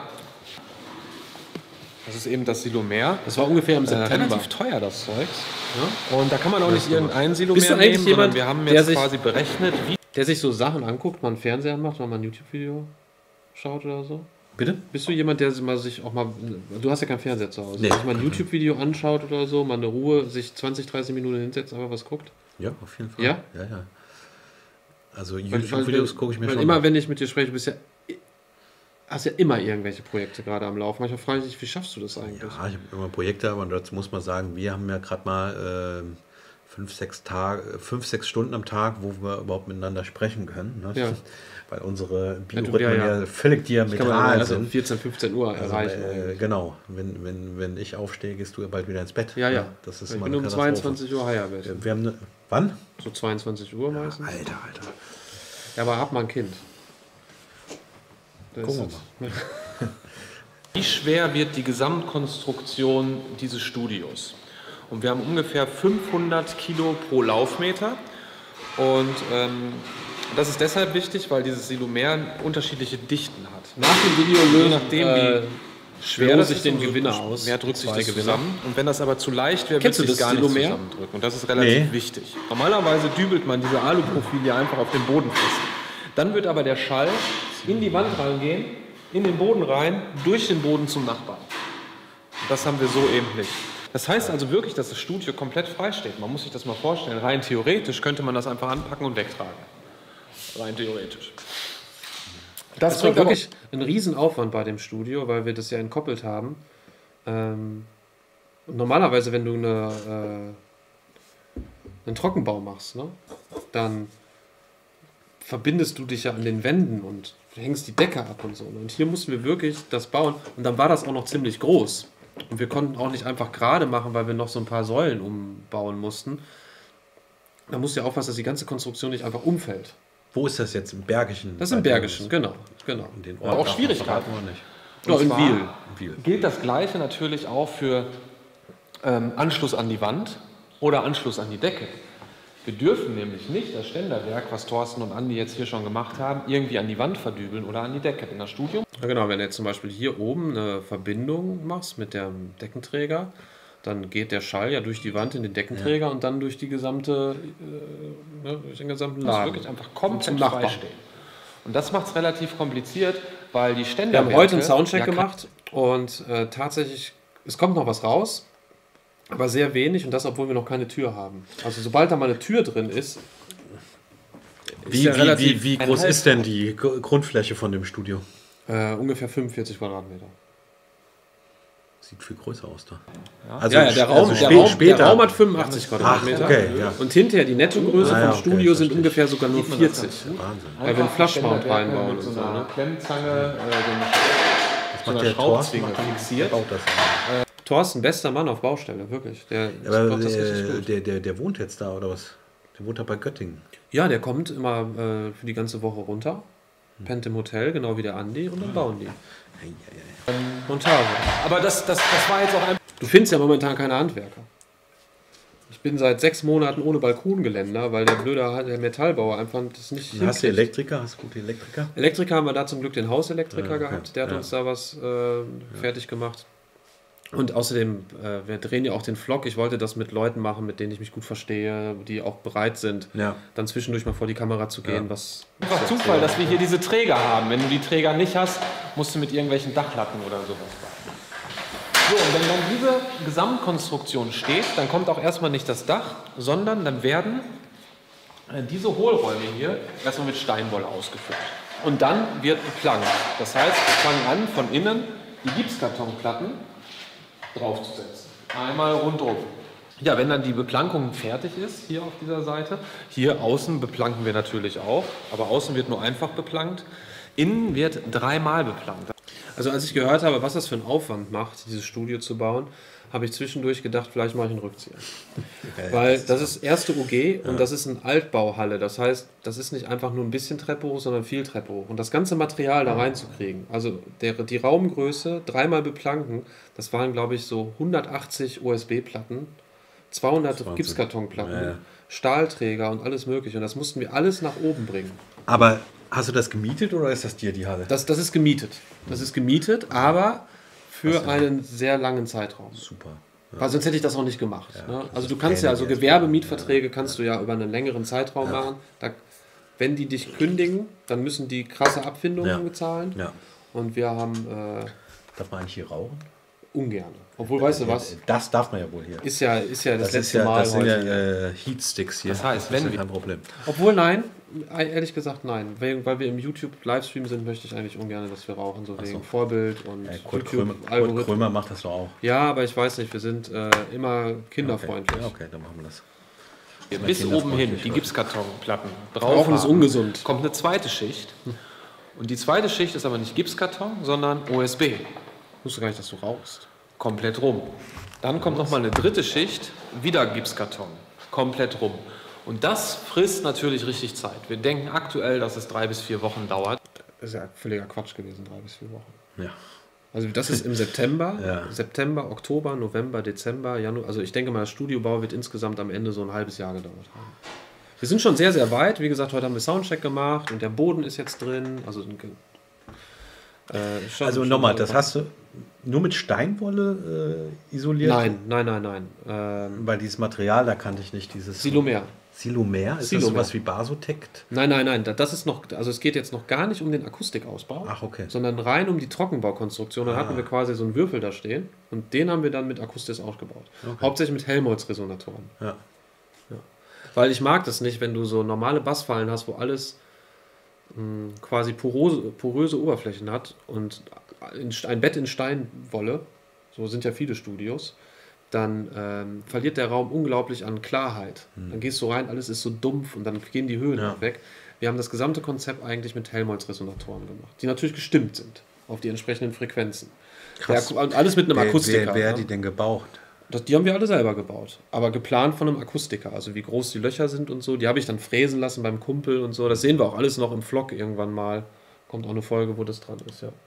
Das ist eben das Silomer. Das war ungefähr im September. Relativ teuer, das Zeugs. Ja? Und da kann man auch nicht irgendein Silomer Bist du eigentlich nehmen, jemand, sondern wir haben der jetzt sich- quasi berechnet, wie... Der sich so Sachen anguckt, mal einen Fernseher macht, mal ein YouTube-Video schaut oder so. Bitte? Bist du jemand, der sich auch mal... Du hast ja keinen Fernseher zu Hause. Nee. Sich mal ein YouTube-Video anschaut oder so, mal eine Ruhe, sich 20, 30 Minuten hinsetzt, aber was guckt? Ja, auf jeden Fall. Ja? Ja, ja. Also Weil- YouTube-Videos gucke ich mir weil schon immer, an. wenn ich mit dir spreche, hast ja immer irgendwelche Projekte gerade am Laufen. Manchmal frage ich dich, wie schaffst du das eigentlich? Ja, ich habe immer Projekte, aber dazu muss man sagen, wir haben ja gerade mal 5, 6 Stunden am Tag, wo wir überhaupt miteinander sprechen können. Ne? Ja. Weil unsere du- Biorhythmen ja. ja völlig Kann man diametral also sind. 14, 15 Uhr Also, erreichen. genau, wenn ich aufstehe, gehst du ja bald wieder ins Bett. Ja, ja. Das ist Ich immer bin eine um Katastrophe. 22 Uhr heier wird. Wir haben wann? So 22 Uhr meistens. Alter. Ja, aber hab mal ein Kind. Gucken wir mal. Wie schwer wird die Gesamtkonstruktion dieses Studios? Und wir haben ungefähr 500 Kilo pro Laufmeter. Und das ist deshalb wichtig, weil dieses Silomer unterschiedliche Dichten hat. Nach dem Video Je nachdem, wie schwer das sich ist, den umso Gewinner aus. mehr drückt sich Zwei das Gewinner. zusammen. Und wenn das aber zu leicht wäre, Kennst würde du sich das gar nicht Silomer? zusammendrücken. Und das ist relativ wichtig. Normalerweise dübelt man diese Aluprofilie einfach auf den Boden fest. Dann wird aber der Schall in die Wand reingehen, in den Boden rein, durch den Boden zum Nachbarn. Das haben wir so eben nicht. Das heißt also wirklich, dass das Studio komplett frei steht. Man muss sich das mal vorstellen. Rein theoretisch könnte man das einfach anpacken und wegtragen. Rein theoretisch. Das war wirklich ein Riesenaufwand bei dem Studio, weil wir das ja entkoppelt haben. Und normalerweise, wenn du einen Trockenbau machst, ne, dann verbindest du dich ja an den Wänden und hängst die Decke ab und so. Und hier mussten wir wirklich das bauen. Und dann war das auch noch ziemlich groß. Und wir konnten auch nicht einfach gerade machen, weil wir noch so ein paar Säulen umbauen mussten. Da musst du ja aufpassen, dass die ganze Konstruktion nicht einfach umfällt. Wo ist das jetzt? Im Bergischen? Das ist im Bergischen, genau. In den Aber auch Schwierigkeiten. Oder nicht? Ja, in zwar Wiel. Gilt das Gleiche natürlich auch für Anschluss an die Wand oder Anschluss an die Decke. Wir dürfen nämlich nicht das Ständerwerk, was Thorsten und Andi jetzt hier schon gemacht haben, irgendwie an die Wand verdübeln oder an die Decke. In das Studium. Ja, genau, wenn du jetzt zum Beispiel hier oben eine Verbindung machst mit dem Deckenträger, dann geht der Schall ja durch die Wand in den Deckenträger und dann durch die gesamte, durch den gesamten Das ist Laden. wirklich einfach Zum komplett Nachbarn. frei stehen. Und das macht es relativ kompliziert, weil die Wir Ständerwerke... haben heute einen Soundcheck ja, gemacht und tatsächlich, es kommt noch was raus, aber sehr wenig und das, obwohl wir noch keine Tür haben. Also sobald da mal eine Tür drin ist, Wie groß ist denn die Grundfläche von dem Studio? ungefähr 45 Quadratmeter. Sieht viel größer aus da. Der Raum hat 85 Quadratmeter. Okay, ja. Und hinterher die Nettogröße Ah, ja, vom Studio sind verstehe ich. ungefähr sogar nur 40. Wahnsinn. Weil wir einen Flashmount Ständerwerke reinbauen mit und so so. einer Ne? Klemmzange, Was macht der Schraubzwinge Thorsten? fixiert. Der baut das. Thorsten, bester Mann auf Baustelle, wirklich. Der Aber macht das richtig gut. der wohnt jetzt da, oder was? Der wohnt da bei Göttingen. Ja, der kommt immer für die ganze Woche runter, pennt im Hotel, genau wie der Andi, und dann bauen die. Montage. Aber das war jetzt auch ein... Du findest ja momentan keine Handwerker. Ich bin seit 6 Monaten ohne Balkongeländer, weil der Metallbauer einfach das nicht Hast du hinkriegt. Elektriker? Hast du gute Elektriker? Elektriker haben wir da zum Glück den Hauselektriker okay. gehabt, der hat Ja. uns da was fertig gemacht. Und außerdem, wir drehen ja auch den Vlog. Ich wollte das mit Leuten machen, mit denen ich mich gut verstehe, die auch bereit sind, Ja. dann zwischendurch mal vor die Kamera zu gehen. Ja. Was Einfach Zufall, dass wir hier diese Träger haben. Wenn du die Träger nicht hast, musst du mit irgendwelchen Dachlatten oder sowas machen. So, und wenn dann diese Gesamtkonstruktion steht, dann kommt auch erstmal nicht das Dach, sondern dann werden diese Hohlräume hier erstmal mit Steinwolle ausgeführt. Und dann wird beplankt. Das heißt, wir fangen an, von innen die Gipskartonplatten draufzusetzen. Einmal rundum. Ja, wenn dann die Beplankung fertig ist, hier auf dieser Seite, hier außen beplanken wir natürlich auch, aber außen wird nur einfach beplankt. Innen wird 3-mal beplankt. Also als ich gehört habe, was das für einen Aufwand macht, dieses Studio zu bauen, habe ich zwischendurch gedacht, vielleicht mache ich einen Rückzieher. Weil das ist erste UG und das ist eine Altbauhalle. Das heißt, das ist nicht einfach nur ein bisschen Treppe hoch, sondern viel Treppe hoch. Und das ganze Material da reinzukriegen, also die Raumgröße, 3-mal beplanken, das waren, glaube ich, so 180 USB-Platten, 200 Gipskartonplatten, Stahlträger und alles mögliche. Und das mussten wir alles nach oben bringen. Aber hast du das gemietet oder ist das dir die Halle? Das ist gemietet. Das ist gemietet, aber für einen sehr langen Zeitraum. Super. Weil sonst hätte ich das auch nicht gemacht. Ne? Also du ist kannst ja, also ähnlich, Gewerbemietverträge kannst du ja über einen längeren Zeitraum machen. Da, wenn die dich kündigen, dann müssen die krasse Abfindungen bezahlen. Ja. Und wir haben Darf man eigentlich hier rauchen? ungern. Obwohl, weißt du was, Das darf man ja wohl hier. ist ja das letzte ist ja, Mal das sind heute. ja Heatsticks hier. Das heißt, ist wenn ja wir- kein Problem. Obwohl, nein, ehrlich gesagt nein. Weil wir im YouTube-Livestream sind, möchte ich eigentlich ungern, dass wir rauchen, so wegen Vorbild und Kurt Krömer YouTube-Algorithmus. macht das doch auch. Ja, aber ich weiß nicht, wir sind immer kinderfreundlich. Okay, dann machen wir das. Bis oben hin, die Gipskartonplatten. Rauchen ist ungesund. Kommt eine zweite Schicht. Und die zweite Schicht ist aber nicht Gipskarton, sondern OSB. Ich wusste gar nicht, dass du rauchst. Komplett rum. Dann kommt nochmal eine dritte Schicht, wieder Gipskarton. Komplett rum. Und das frisst natürlich richtig Zeit. Wir denken aktuell, dass es 3 bis 4 Wochen dauert. Das ist ja völliger Quatsch gewesen, 3 bis 4 Wochen. Ja. Also das ist im September, Ja. September, Oktober, November, Dezember, Januar. Also ich denke mal, das Studiobau wird insgesamt am Ende so ein halbes Jahr gedauert haben. Wir sind schon sehr, sehr weit. Wie gesagt, heute haben wir Soundcheck gemacht und der Boden ist jetzt drin. Also, Also nochmal, das hast du nur mit Steinwolle isoliert? Nein. Weil dieses Material, da kannte ich nicht, dieses... Silomer. Silomer? Ist Silomer. das sowas wie Basotect? Nein. Das ist noch, also es geht jetzt noch gar nicht um den Akustikausbau, Ach, okay. sondern rein um die Trockenbaukonstruktion. Da hatten wir quasi so einen Würfel da stehen und den haben wir dann mit Akustis ausgebaut. Okay. Hauptsächlich mit Helmholtz-Resonatoren. Ja. Weil ich mag das nicht, wenn du so normale Bassfallen hast, wo alles quasi poröse Oberflächen hat und ein Bett in Steinwolle, so sind ja viele Studios, dann verliert der Raum unglaublich an Klarheit. Dann gehst du rein, alles ist so dumpf und dann gehen die Höhen auch weg. Wir haben das gesamte Konzept eigentlich mit Helmholtz-Resonatoren gemacht, die natürlich gestimmt sind auf die entsprechenden Frequenzen. Krass. Und alles mit einem Akustiker. Wer ne? die denn gebaut? Die haben wir alle selber gebaut, aber geplant von einem Akustiker, also wie groß die Löcher sind und so. Die habe ich dann fräsen lassen beim Kumpel und so. Das sehen wir auch alles noch im Vlog irgendwann mal. Kommt auch eine Folge, wo das dran ist, ja.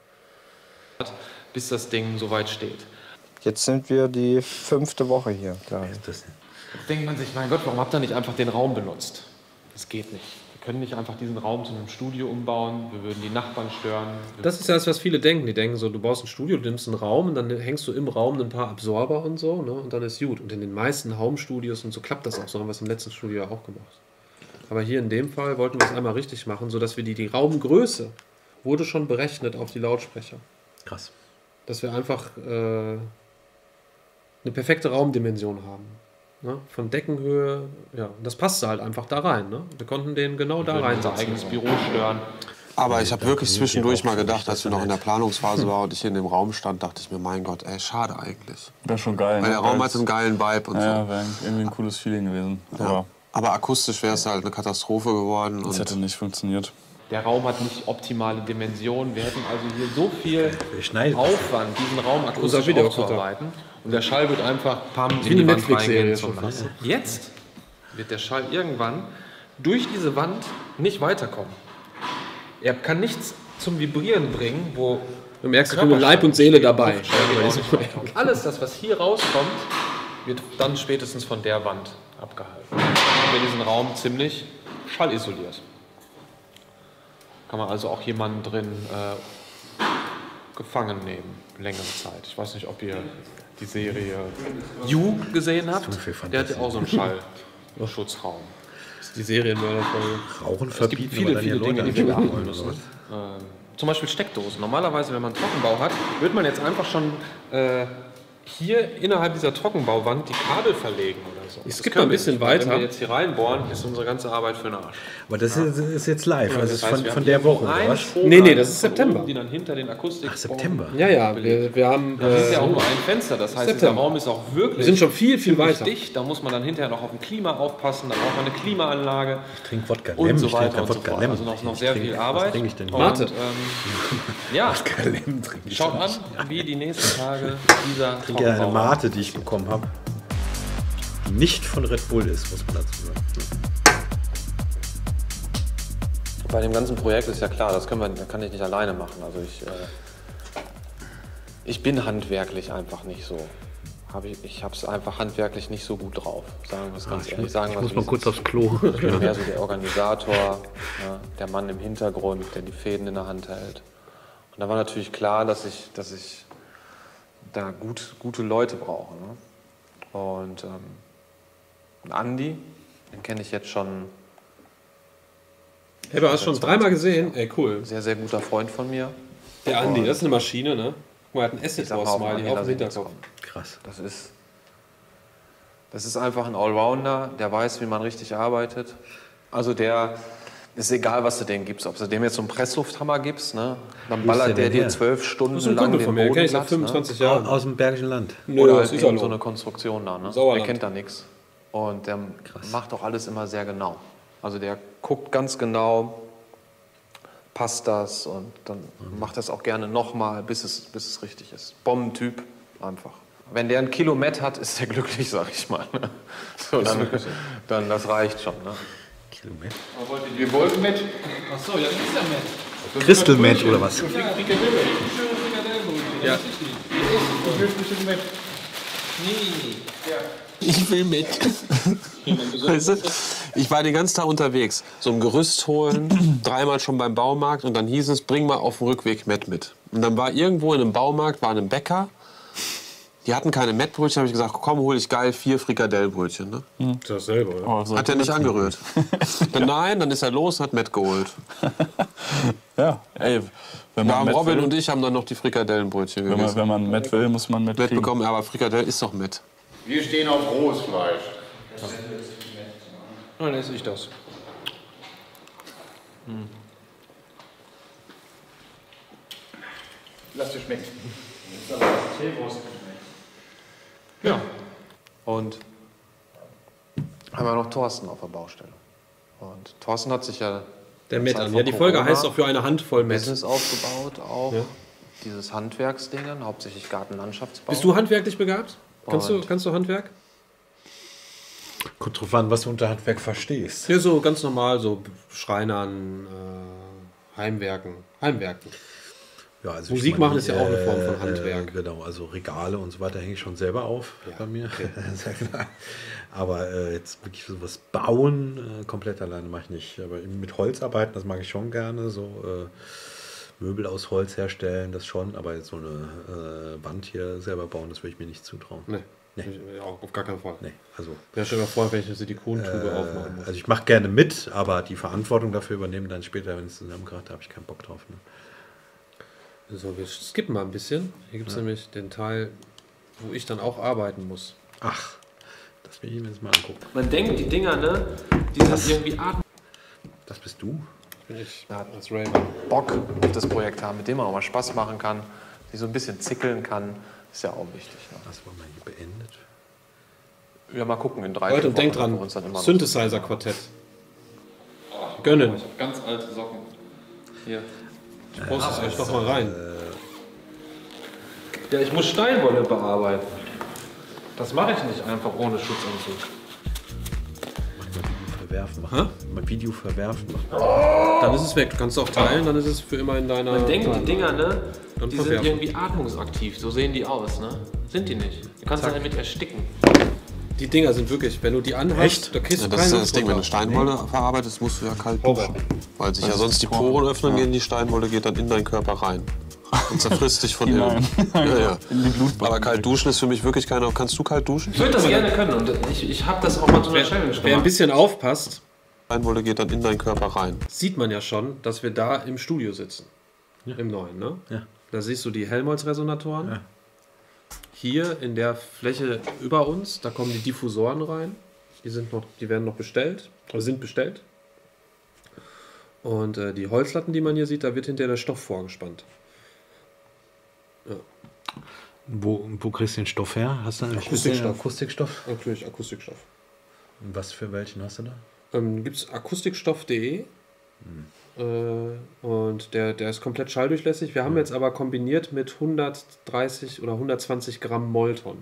Bis das Ding soweit steht. Jetzt sind wir die 5. Woche hier. Klar. Denkt man sich, mein Gott, warum habt ihr nicht einfach den Raum benutzt? Das geht nicht. Wir können nicht einfach diesen Raum zu einem Studio umbauen, wir würden die Nachbarn stören. Das ist ja das, was viele denken. Die denken so, du baust ein Studio, du nimmst einen Raum und dann hängst du im Raum ein paar Absorber und so, ne, und dann ist gut. Und in den meisten Home-Studios und so klappt das auch, so haben wir es im letzten Studio ja auch gemacht. Aber hier in dem Fall wollten wir es einmal richtig machen, sodass wir die Raumgröße wurde schon berechnet auf die Lautsprecher. Krass. Dass wir einfach eine perfekte Raumdimension haben. Ne? Von Deckenhöhe, ja, und das passte halt einfach da rein. Ne? Wir konnten den genau da rein. Unser eigenes Büro stören. Aber ich habe wirklich zwischendurch mal gedacht, als wir noch in der Planungsphase waren und ich hier in dem Raum stand, dachte ich mir, mein Gott, ey, schade eigentlich. Wäre schon geil. Weil der Raum hat einen geilen Vibe und ja, so. wäre irgendwie ein cooles Feeling gewesen. Ja. Aber akustisch wäre es halt eine Katastrophe geworden. Das hätte nicht funktioniert. Der Raum hat nicht optimale Dimensionen. Wir hätten also hier so viel Aufwand, diesen Raum akustisch aufzuarbeiten. Und der Schall wird einfach in die Wand reingehen. Jetzt wird der Schall irgendwann durch diese Wand nicht weiterkommen. Er kann nichts zum Vibrieren bringen, wo du merkst, ich bin mit Leib und Seele dabei. Alles das, was hier rauskommt, wird dann spätestens von der Wand abgehalten. Dann haben wir diesen Raum ziemlich schallisoliert. Kann man also auch jemanden drin gefangen nehmen, längere Zeit. Ich weiß nicht, ob ihr die Serie You gesehen habt. Der hat ja auch so einen Schallschutzraum. Das ist die Serienmörderfolge. Rauchen Es gibt verbieten, viele Dinge, die wir beachten müssen. Zum Beispiel Steckdosen. Normalerweise, wenn man Trockenbau hat, wird man jetzt einfach schon hier innerhalb dieser Trockenbauwand die Kabel verlegen oder so. Es gibt ein bisschen weiter. Wenn wir jetzt hier reinbohren, ist unsere ganze Arbeit für den Arsch. Aber das ist jetzt live, Ja, also das ist heißt, wir von haben der hier Woche, oder was? Nee, das ist September. Die dann hinter den Akustik. Ach, September. Ja, wir haben... Das ist ja auch nur ein Fenster, das heißt, dieser Raum ist auch wirklich wir sind schon viel weiter. dicht. Da muss man dann hinterher noch auf ein Klima aufpassen, da braucht man eine Klimaanlage. Ich trinke Wodka Und Lem, so ich weiter trinke und so Wodka fort. Lem. Also noch sehr viel Arbeit. Was trinke ich denn? Mate. Ja, Wodka Lem trinke ich. schaut an, wie die nächsten Tage dieser Ich trinke eine Trockenbau- Mate, die ich bekommen habe, die nicht von Red Bull ist, muss man dazu sagen. Bei dem ganzen Projekt ist ja klar, das kann ich nicht alleine machen. Also ich bin handwerklich einfach nicht so. Ich habe es einfach handwerklich nicht so gut drauf. Sagen wir es ganz ehrlich. Ich muss mal kurz aufs Klo. Ich bin mehr so der Organisator, ja, der Mann im Hintergrund, der die Fäden in der Hand hält. Und da war natürlich klar, dass ich da gute Leute brauche. Ne? Und Andi, den kenne ich jetzt schon. Hey, du hast schon 3-mal gesehen? Ey, cool. Sehr, sehr guter Freund von mir. Der Andi, das ist eine Maschine, ne? Guck mal, er hat ein Asset-Smiley auf dem Hinterkopf. Krass. Das ist einfach ein Allrounder, der weiß, wie man richtig arbeitet. Also der ist egal, was du dem gibst. Ob du dem jetzt so einen Presslufthammer gibst, ne? Dann ballert der dir 12 Stunden lang den Boden kenn ich seit glatt, 25 ne? Jahren. Aus dem Bergischen Land. Oder halt irgend so eine Konstruktion da. Ne? Der Sauerland. kennt da nichts. Und der macht auch alles immer sehr genau. Also der guckt ganz genau, passt das und dann macht das auch gerne nochmal, bis es richtig ist. Bombentyp einfach. Wenn der ein Kilo Met hat, ist der glücklich, sag ich mal. Ne? So, dann das reicht schon. Ne? Kilometer. Wir wollten mit. Achso, ja, das ist ja mit. Crystal Meth oder was? Ja. Ich will mit. Weißt du? Ich war den ganzen Tag unterwegs. So ein Gerüst holen, dreimal schon beim Baumarkt und dann hieß es, bring mal auf dem Rückweg Met mit. Und dann war irgendwo in einem Baumarkt, war ein Bäcker, die hatten keine Mettbrötchen, habe ich gesagt, komm, hol ich geil 4 Frikadellbrötchen. Ne? Das ist dasselbe, oder? Hat er nicht angerührt. Dann nein, dann ist er los und hat Met geholt. Ja, ey, wenn man Met Robin will, und ich haben dann noch die Frikadellenbrötchen gegessen. wenn man Met will, muss man Met Met kriegen. bekommen, aber Frikadell ist doch Met. Wir stehen auf Großfleisch. Dann esse ich das. Lass dir schmecken. Ja. Und haben wir noch Thorsten auf der Baustelle. Und Thorsten hat sich ja Der Met Zeit an. vor Ja, die Folge Corona heißt auch für eine Handvoll Met. Business aufgebaut, auch Ja. dieses Handwerksdingen, hauptsächlich Gartenlandschaftsbau. Bist du handwerklich begabt? Kannst du Handwerk? Kommt drauf an, was du unter Handwerk verstehst. Ja, so ganz normal, so Schreinern, Heimwerken. Ja, also Musik ich meine, machen ist ja auch eine Form von Handwerk. Genau, also Regale und so weiter hänge ich schon selber auf bei mir. Sehr klar. Aber jetzt wirklich sowas bauen, komplett alleine mache ich nicht. Aber mit Holz arbeiten, das mag ich schon gerne. So Möbel aus Holz herstellen, das schon. Aber jetzt so eine Wand hier selber bauen, das würde ich mir nicht zutrauen. Nee. Ja, auf gar keinen Fall. Nee, also, Ja, stell dir mal vor, wenn ich eine Silikontube aufmachen muss. also ich mache gerne mit, aber die Verantwortung dafür übernehmen dann später, wenn es zusammengebracht habe ich keinen Bock drauf. Ne? So, wir skippen mal ein bisschen. Hier gibt es nämlich den Teil, wo ich dann auch arbeiten muss. Ach, das will ich mir jetzt mal angucken. Man denkt, die Dinger, ne, die sind irgendwie Das bist du? Bin ich Ja. als Raver. Bock auf das Projekt haben, mit dem man auch mal Spaß machen kann, die so ein bisschen zickeln kann, ist ja auch wichtig. Ne? Das war mal hier beendet. Ja, mal gucken in 3 Leute, und denkt Wochen, ob wir dran, uns dann immer noch- Synthesizer-Quartett. Gönnen. Ganz alte Socken. Hier. Ich poste es euch doch mal rein. Ja, ich muss Steinwolle bearbeiten. Das mache ich nicht einfach ohne Schutzanzug. Verwerfen machen. Mal Video verwerfen machen. Dann ist es weg. Du kannst es auch teilen, dann ist es für immer in deiner... Man denkt, die Dinger, ne, Dann die sind verwerfen. irgendwie atmungsaktiv. So sehen die aus, ne? Sind die nicht. Du kannst dann damit ersticken. Die Dinger sind wirklich, wenn du die anhast, da kriegst Ja, du das ist keine das Ding, wenn du Steinwolle verarbeitest, musst du ja kalt Horror. duschen. Weil sich ja sonst die Poren öffnen, gehen die Steinwolle geht dann in deinen Körper rein. Und zerfrisst dich von innen. Ja. In die Blutbahn. Aber kalt duschen ist für mich wirklich keine... Kannst du kalt duschen? Ich würde das gerne können und ich habe das auch mal zu einer Challenge Wer ein gemacht. bisschen aufpasst, Steinwolle geht dann in deinen Körper rein. sieht man ja schon, dass wir da im Studio sitzen. Im neuen, ne? Ja. Da siehst du die Helmholtz-Resonatoren. Ja. Hier in der Fläche über uns, da kommen die Diffusoren rein. Die werden noch bestellt, oder sind bestellt. Und die Holzlatten, die man hier sieht, da wird hinterher der Stoff vorgespannt. Wo kriegst du den Stoff her? Hast du einen Akustikstoff. Akustikstoff? Natürlich Akustikstoff. Und was für welchen hast du da? Gibt es akustikstoff.de und der ist komplett schalldurchlässig. Wir haben jetzt aber kombiniert mit 130 oder 120 Gramm Molton,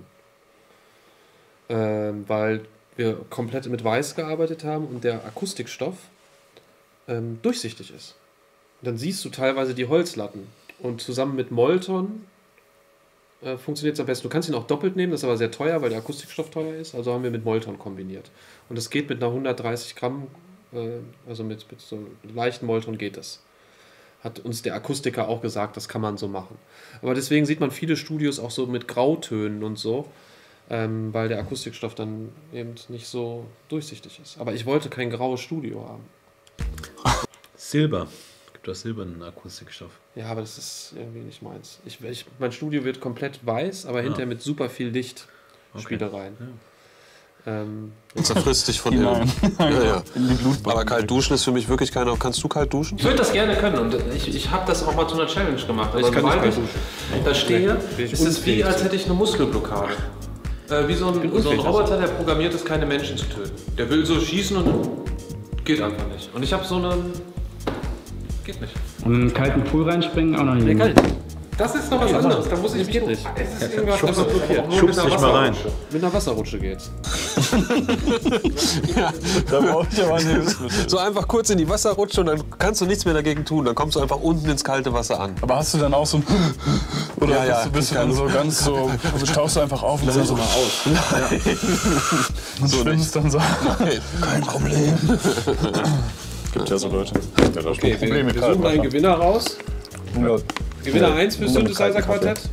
weil wir komplett mit Weiß gearbeitet haben und der Akustikstoff durchsichtig ist. Dann siehst du teilweise die Holzlatten und zusammen mit Molton funktioniert es am besten. Du kannst ihn auch doppelt nehmen, das ist aber sehr teuer, weil der Akustikstoff teuer ist. Also haben wir mit Molton kombiniert. Und das geht mit einer 130 Gramm, also mit so leichten Molton geht das. Hat uns der Akustiker auch gesagt, das kann man so machen. Aber deswegen sieht man viele Studios auch so mit Grautönen und so, weil der Akustikstoff dann eben nicht so durchsichtig ist. Aber ich wollte kein graues Studio haben. Silber. Gibt das silbernen Akustikstoff? Ja, aber das ist irgendwie nicht meins. Mein Studio wird komplett weiß, aber hinterher mit super viel Lichtspielereien. Ja. Zerfrisst dich von innen. Ja. In die Blutbahn. Aber kalt duschen ist für mich wirklich keine... Kannst du kalt duschen? Ich würde das gerne können und ich habe das auch mal zu einer Challenge gemacht. Aber Ich kann nicht sobald kalt ich da stehe, bin ich ist es wie, unfähig als zu. hätte ich eine Muskelblockade. Wie so ein Roboter, der programmiert ist, keine Menschen zu töten. Der will so schießen und geht einfach nicht. Und ich habe so eine... Geht nicht. Und in einen kalten Pool reinspringen auch noch nicht. Kalt. Das ist noch was anderes. Da muss ich geht nicht. Es ist irgendwas einfach blockiert. Nur Schubst dich mal rein. Mit einer Wasserrutsche geht's. Da brauche ich aber eine Hilfsmittel. So einfach kurz in die Wasserrutsche und dann kannst du nichts mehr dagegen tun. Dann kommst du einfach unten ins kalte Wasser an. Aber hast du dann auch so ein... Oder Ja, bist du dann so ganz so... Also tauchst du einfach auf und so mal aus. Und So schwimmst dann so. Kein Problem. Gibt ja so Leute. Ja, da Okay, wir suchen einen Gewinner raus. Gewinner 1 für Synthesizer Quartett.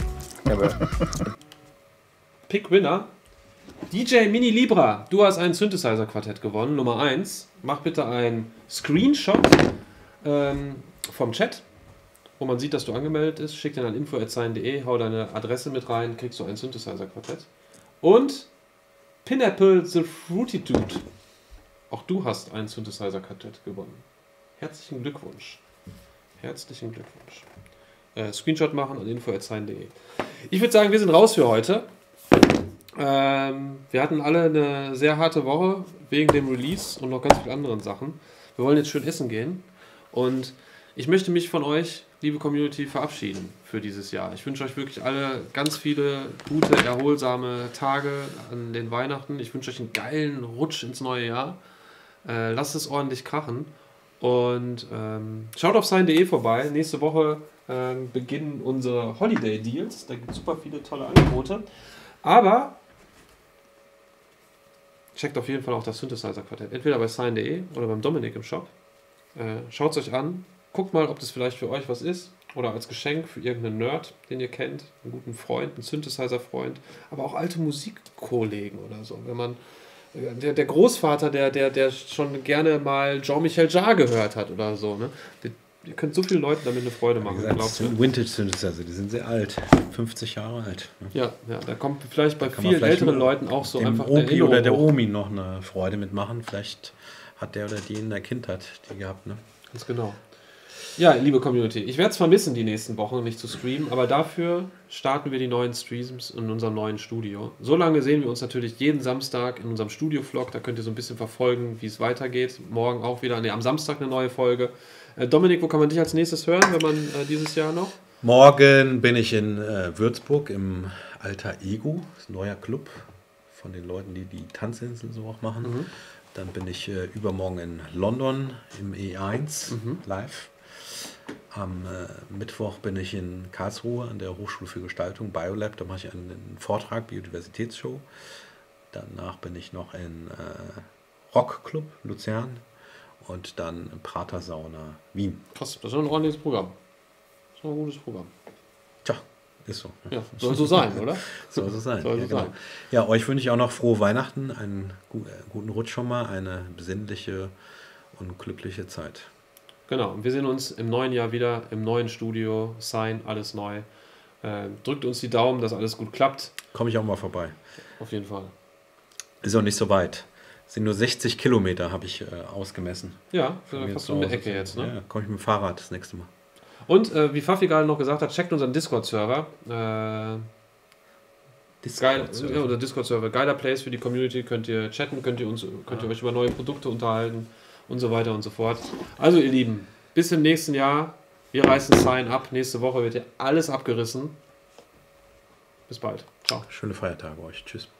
Pick Winner. DJ Mini Libra, du hast ein Synthesizer Quartett gewonnen, Nummer 1. Mach bitte einen Screenshot vom Chat, wo man sieht, dass du angemeldet bist. Schick den an info@sein.de, hau deine Adresse mit rein, kriegst du ein Synthesizer Quartett. Und Pineapple the Fruity Dude, auch du hast ein Synthesizer Quartett gewonnen. Herzlichen Glückwunsch. Herzlichen Glückwunsch. Screenshot machen an info@sein.de. Ich würde sagen, wir sind raus für heute. Wir hatten alle eine sehr harte Woche wegen dem Release und noch ganz vielen anderen Sachen. Wir wollen jetzt schön essen gehen und ich möchte mich von euch, liebe Community, verabschieden für dieses Jahr. Ich wünsche euch wirklich alle ganz viele gute, erholsame Tage an den Weihnachten. Ich wünsche euch einen geilen Rutsch ins neue Jahr. Lasst es ordentlich krachen und schaut auf sein.de vorbei. Nächste Woche beginnen unsere Holiday Deals. Da gibt es super viele tolle Angebote. Aber checkt auf jeden Fall auch das Synthesizer-Quartett. Entweder bei sein.de oder beim Dominik im Shop. Schaut es euch an. Guckt mal, ob das vielleicht für euch was ist. Oder als Geschenk für irgendeinen Nerd, den ihr kennt. Einen guten Freund, einen Synthesizer-Freund. Aber auch alte Musikkollegen oder so. Wenn man der Großvater, der schon gerne mal Jean-Michel Jarre gehört hat oder so. Ne? Ihr könnt so vielen Leuten damit eine Freude machen. Das sind Vintage-Synthesizer, die sind sehr alt. 50 Jahre alt. Ne? Ja, da kommt vielleicht bei vielen älteren Leuten auch so dem einfach Opi eine Erinnerung oder der hoch. Omi noch eine Freude mitmachen. Vielleicht hat der oder die in der Kindheit die gehabt. Ne? Ganz genau. Ja, liebe Community, ich werde es vermissen, die nächsten Wochen nicht zu streamen, aber dafür starten wir die neuen Streams in unserem neuen Studio. So lange sehen wir uns natürlich jeden Samstag in unserem Studio-Vlog, da könnt ihr so ein bisschen verfolgen, wie es weitergeht. Morgen auch wieder, am Samstag eine neue Folge. Dominik, wo kann man dich als nächstes hören, wenn man dieses Jahr noch? Morgen bin ich in Würzburg im Alter Ego, das ist ein neuer Club von den Leuten, die die Tanzinsel so auch machen. Mhm. Dann bin ich übermorgen in London im E1 live. Am Mittwoch bin ich in Karlsruhe an der Hochschule für Gestaltung, Biolab. Da mache ich einen Vortrag, Biodiversitätsshow. Danach bin ich noch in Rockclub Luzern und dann Prater Sauna Wien. Krass, das ist ein ordentliches Programm. Das ist ein gutes Programm. Tja, ist so. Ja, soll so sein, oder? Soll so sein. Soll so Ja, genau. sein. Ja, euch wünsche ich auch noch frohe Weihnachten, einen guten Rutsch schon mal, eine besinnliche und glückliche Zeit. Genau, und wir sehen uns im neuen Jahr wieder im neuen Studio. Sein, alles neu. Drückt uns die Daumen, dass alles gut klappt. Komme ich auch mal vorbei. Auf jeden Fall. Ist auch nicht so weit. Es sind nur 60 Kilometer, habe ich ausgemessen. Ja, Von mir fast zu um die Hause. Ecke jetzt. Ne? Ja, komme ich mit dem Fahrrad das nächste Mal. Und wie Fafi gerade noch gesagt hat, checkt unseren Discord-Server. Geil, ja, oder Discord-Server. Geiler Place für die Community. Könnt ihr chatten, könnt ihr euch über neue Produkte unterhalten und so weiter und so fort. Also ihr Lieben, bis im nächsten Jahr. Wir reißen Sign ab. Nächste Woche wird hier alles abgerissen. Bis bald. Ciao. Schöne Feiertage euch. Tschüss.